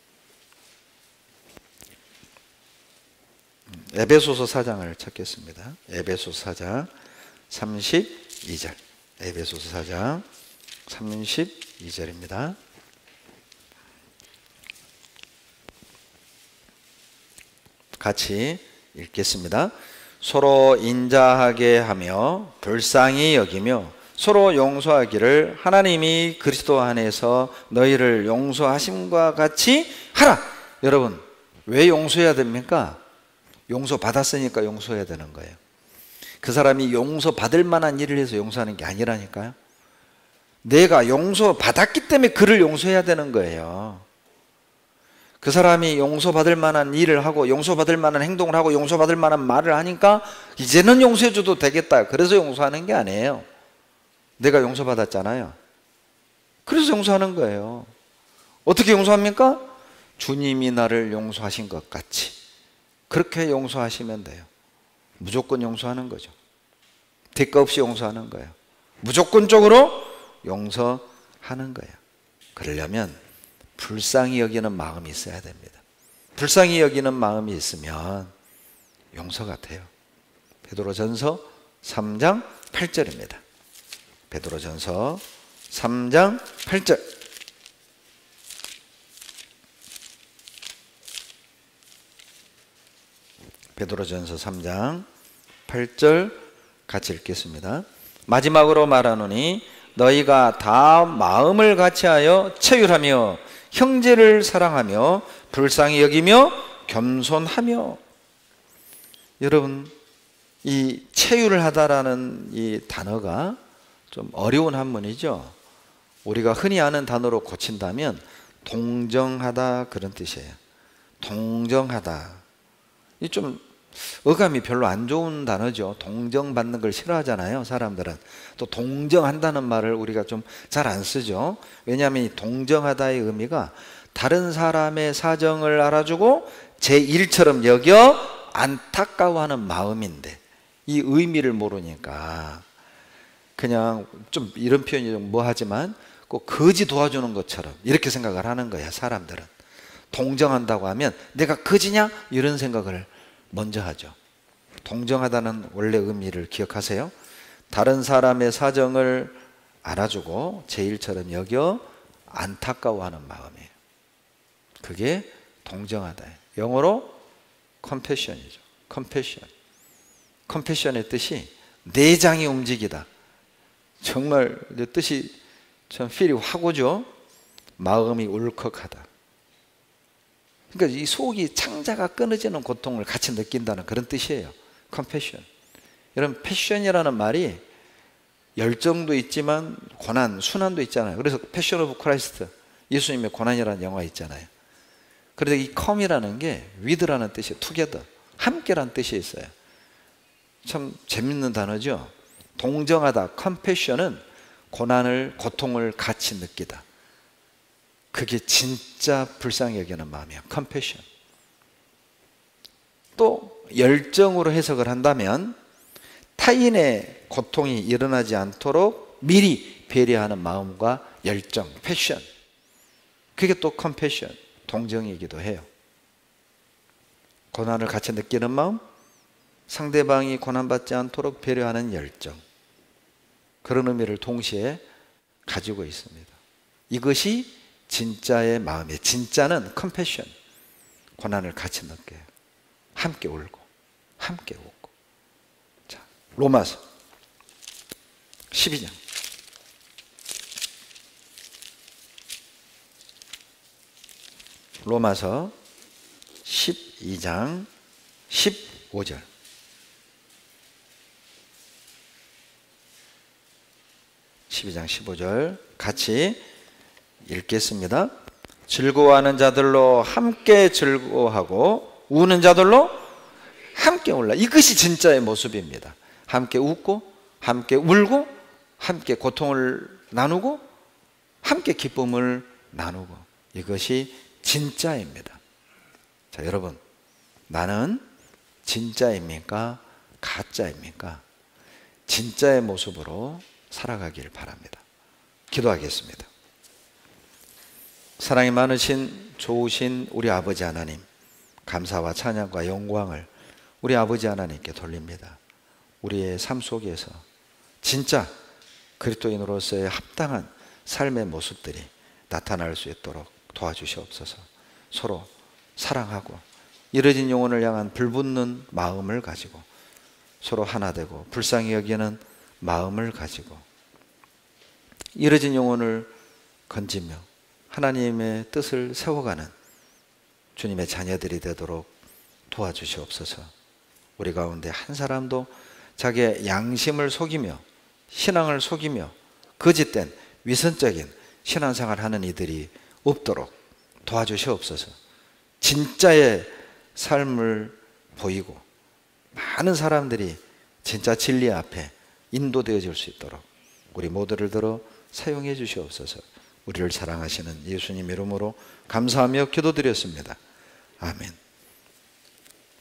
에베소서 4장을 찾겠습니다. 에베소서 4장 32절. 에베소서 4장 32절입니다. 같이 읽겠습니다. 서로 인자하게 하며 불쌍히 여기며 서로 용서하기를 하나님이 그리스도 안에서 너희를 용서하심과 같이 하라. 여러분, 왜 용서해야 됩니까? 용서 받았으니까 용서해야 되는 거예요. 그 사람이 용서받을 만한 일을 해서 용서하는 게 아니라니까요. 내가 용서받았기 때문에 그를 용서해야 되는 거예요. 그 사람이 용서받을 만한 일을 하고 용서받을 만한 행동을 하고 용서받을 만한 말을 하니까 이제는 용서해줘도 되겠다, 그래서 용서하는 게 아니에요. 내가 용서받았잖아요. 그래서 용서하는 거예요. 어떻게 용서합니까? 주님이 나를 용서하신 것 같이 그렇게 용서하시면 돼요. 무조건 용서하는 거죠. 대가 없이 용서하는 거예요. 무조건적으로 용서하는 거예요. 그러려면 불쌍히 여기는 마음이 있어야 됩니다. 불쌍히 여기는 마음이 있으면 용서가 돼요. 베드로전서 3장 8절입니다. 베드로전서 3장 8절. 베드로전서 3장 8절 같이 읽겠습니다. 마지막으로 말하노니 너희가 다 마음을 같이하여 체휼하며 형제를 사랑하며 불쌍히 여기며 겸손하며. 여러분, 이 체휼을 하다라는 이 단어가 좀 어려운 한문이죠. 우리가 흔히 아는 단어로 고친다면 동정하다, 그런 뜻이에요. 동정하다. 이 좀 어감이 별로 안 좋은 단어죠. 동정받는 걸 싫어하잖아요, 사람들은. 또 동정한다는 말을 우리가 좀 잘 안 쓰죠. 왜냐하면 이 동정하다의 의미가 다른 사람의 사정을 알아주고 제 일처럼 여겨 안타까워하는 마음인데, 이 의미를 모르니까 그냥 좀 이런 표현이 좀 뭐하지만 꼭 거지 도와주는 것처럼 이렇게 생각을 하는 거야, 사람들은. 동정한다고 하면 내가 거지냐? 이런 생각을 먼저 하죠. 동정하다는 원래 의미를 기억하세요. 다른 사람의 사정을 알아주고 제 일처럼 여겨 안타까워하는 마음이에요. 그게 동정하다. 영어로 compassion이죠. compassion. compassion의 뜻이 내장이 움직이다. 정말 뜻이 참 필이 확 오죠. 마음이 울컥하다. 그러니까 이 속이 창자가 끊어지는 고통을 같이 느낀다는 그런 뜻이에요. compassion. 여러분, 패션이라는 말이 열정도 있지만 고난, 순환도 있잖아요. 그래서 패션 오브 크라이스트, 예수님의 고난이라는 영화 있잖아요. 그래서 이 come이라는 게 with라는 뜻이 together, 함께라는 뜻이 있어요. 참 재밌는 단어죠. 동정하다, compassion은 고난을, 고통을 같이 느끼다. 그게 진짜 불쌍히 여기는 마음이야. compassion. 또 열정으로 해석을 한다면 타인의 고통이 일어나지 않도록 미리 배려하는 마음과 열정, passion. 그게 또 compassion, 동정이기도 해요. 고난을 같이 느끼는 마음, 상대방이 고난받지 않도록 배려하는 열정, 그런 의미를 동시에 가지고 있습니다. 이것이 진짜의 마음이에요. 진짜는 compassion, 고난을 같이 느껴요. 함께 울고 함께 웃고. 자, 로마서 12장. 로마서 12장 15절. 12장 15절 같이 읽겠습니다. 즐거워하는 자들로 함께 즐거워하고 우는 자들로 함께 울라. 이것이 진짜의 모습입니다. 함께 웃고 함께 울고 함께 고통을 나누고 함께 기쁨을 나누고, 이것이 진짜입니다. 자, 여러분, 나는 진짜입니까? 가짜입니까? 진짜의 모습으로 살아가길 바랍니다. 기도하겠습니다. 사랑이 많으신 좋으신 우리 아버지 하나님, 감사와 찬양과 영광을 우리 아버지 하나님께 돌립니다. 우리의 삶 속에서 진짜 그리스도인으로서의 합당한 삶의 모습들이 나타날 수 있도록 도와주시옵소서. 서로 사랑하고 이뤄진 영혼을 향한 불붙는 마음을 가지고 서로 하나 되고 불쌍히 여기는 마음을 가지고 이뤄진 영혼을 건지며 하나님의 뜻을 세워가는 주님의 자녀들이 되도록 도와주시옵소서. 우리 가운데 한 사람도 자기의 양심을 속이며 신앙을 속이며 거짓된 위선적인 신앙생활 하는 이들이 없도록 도와주시옵소서. 진짜의 삶을 보이고 많은 사람들이 진짜 진리 앞에 인도되어질 수 있도록 우리 모두를 들어 사용해 주시옵소서. 우리를 사랑하시는 예수님 이름으로 감사하며 기도드렸습니다. 아멘.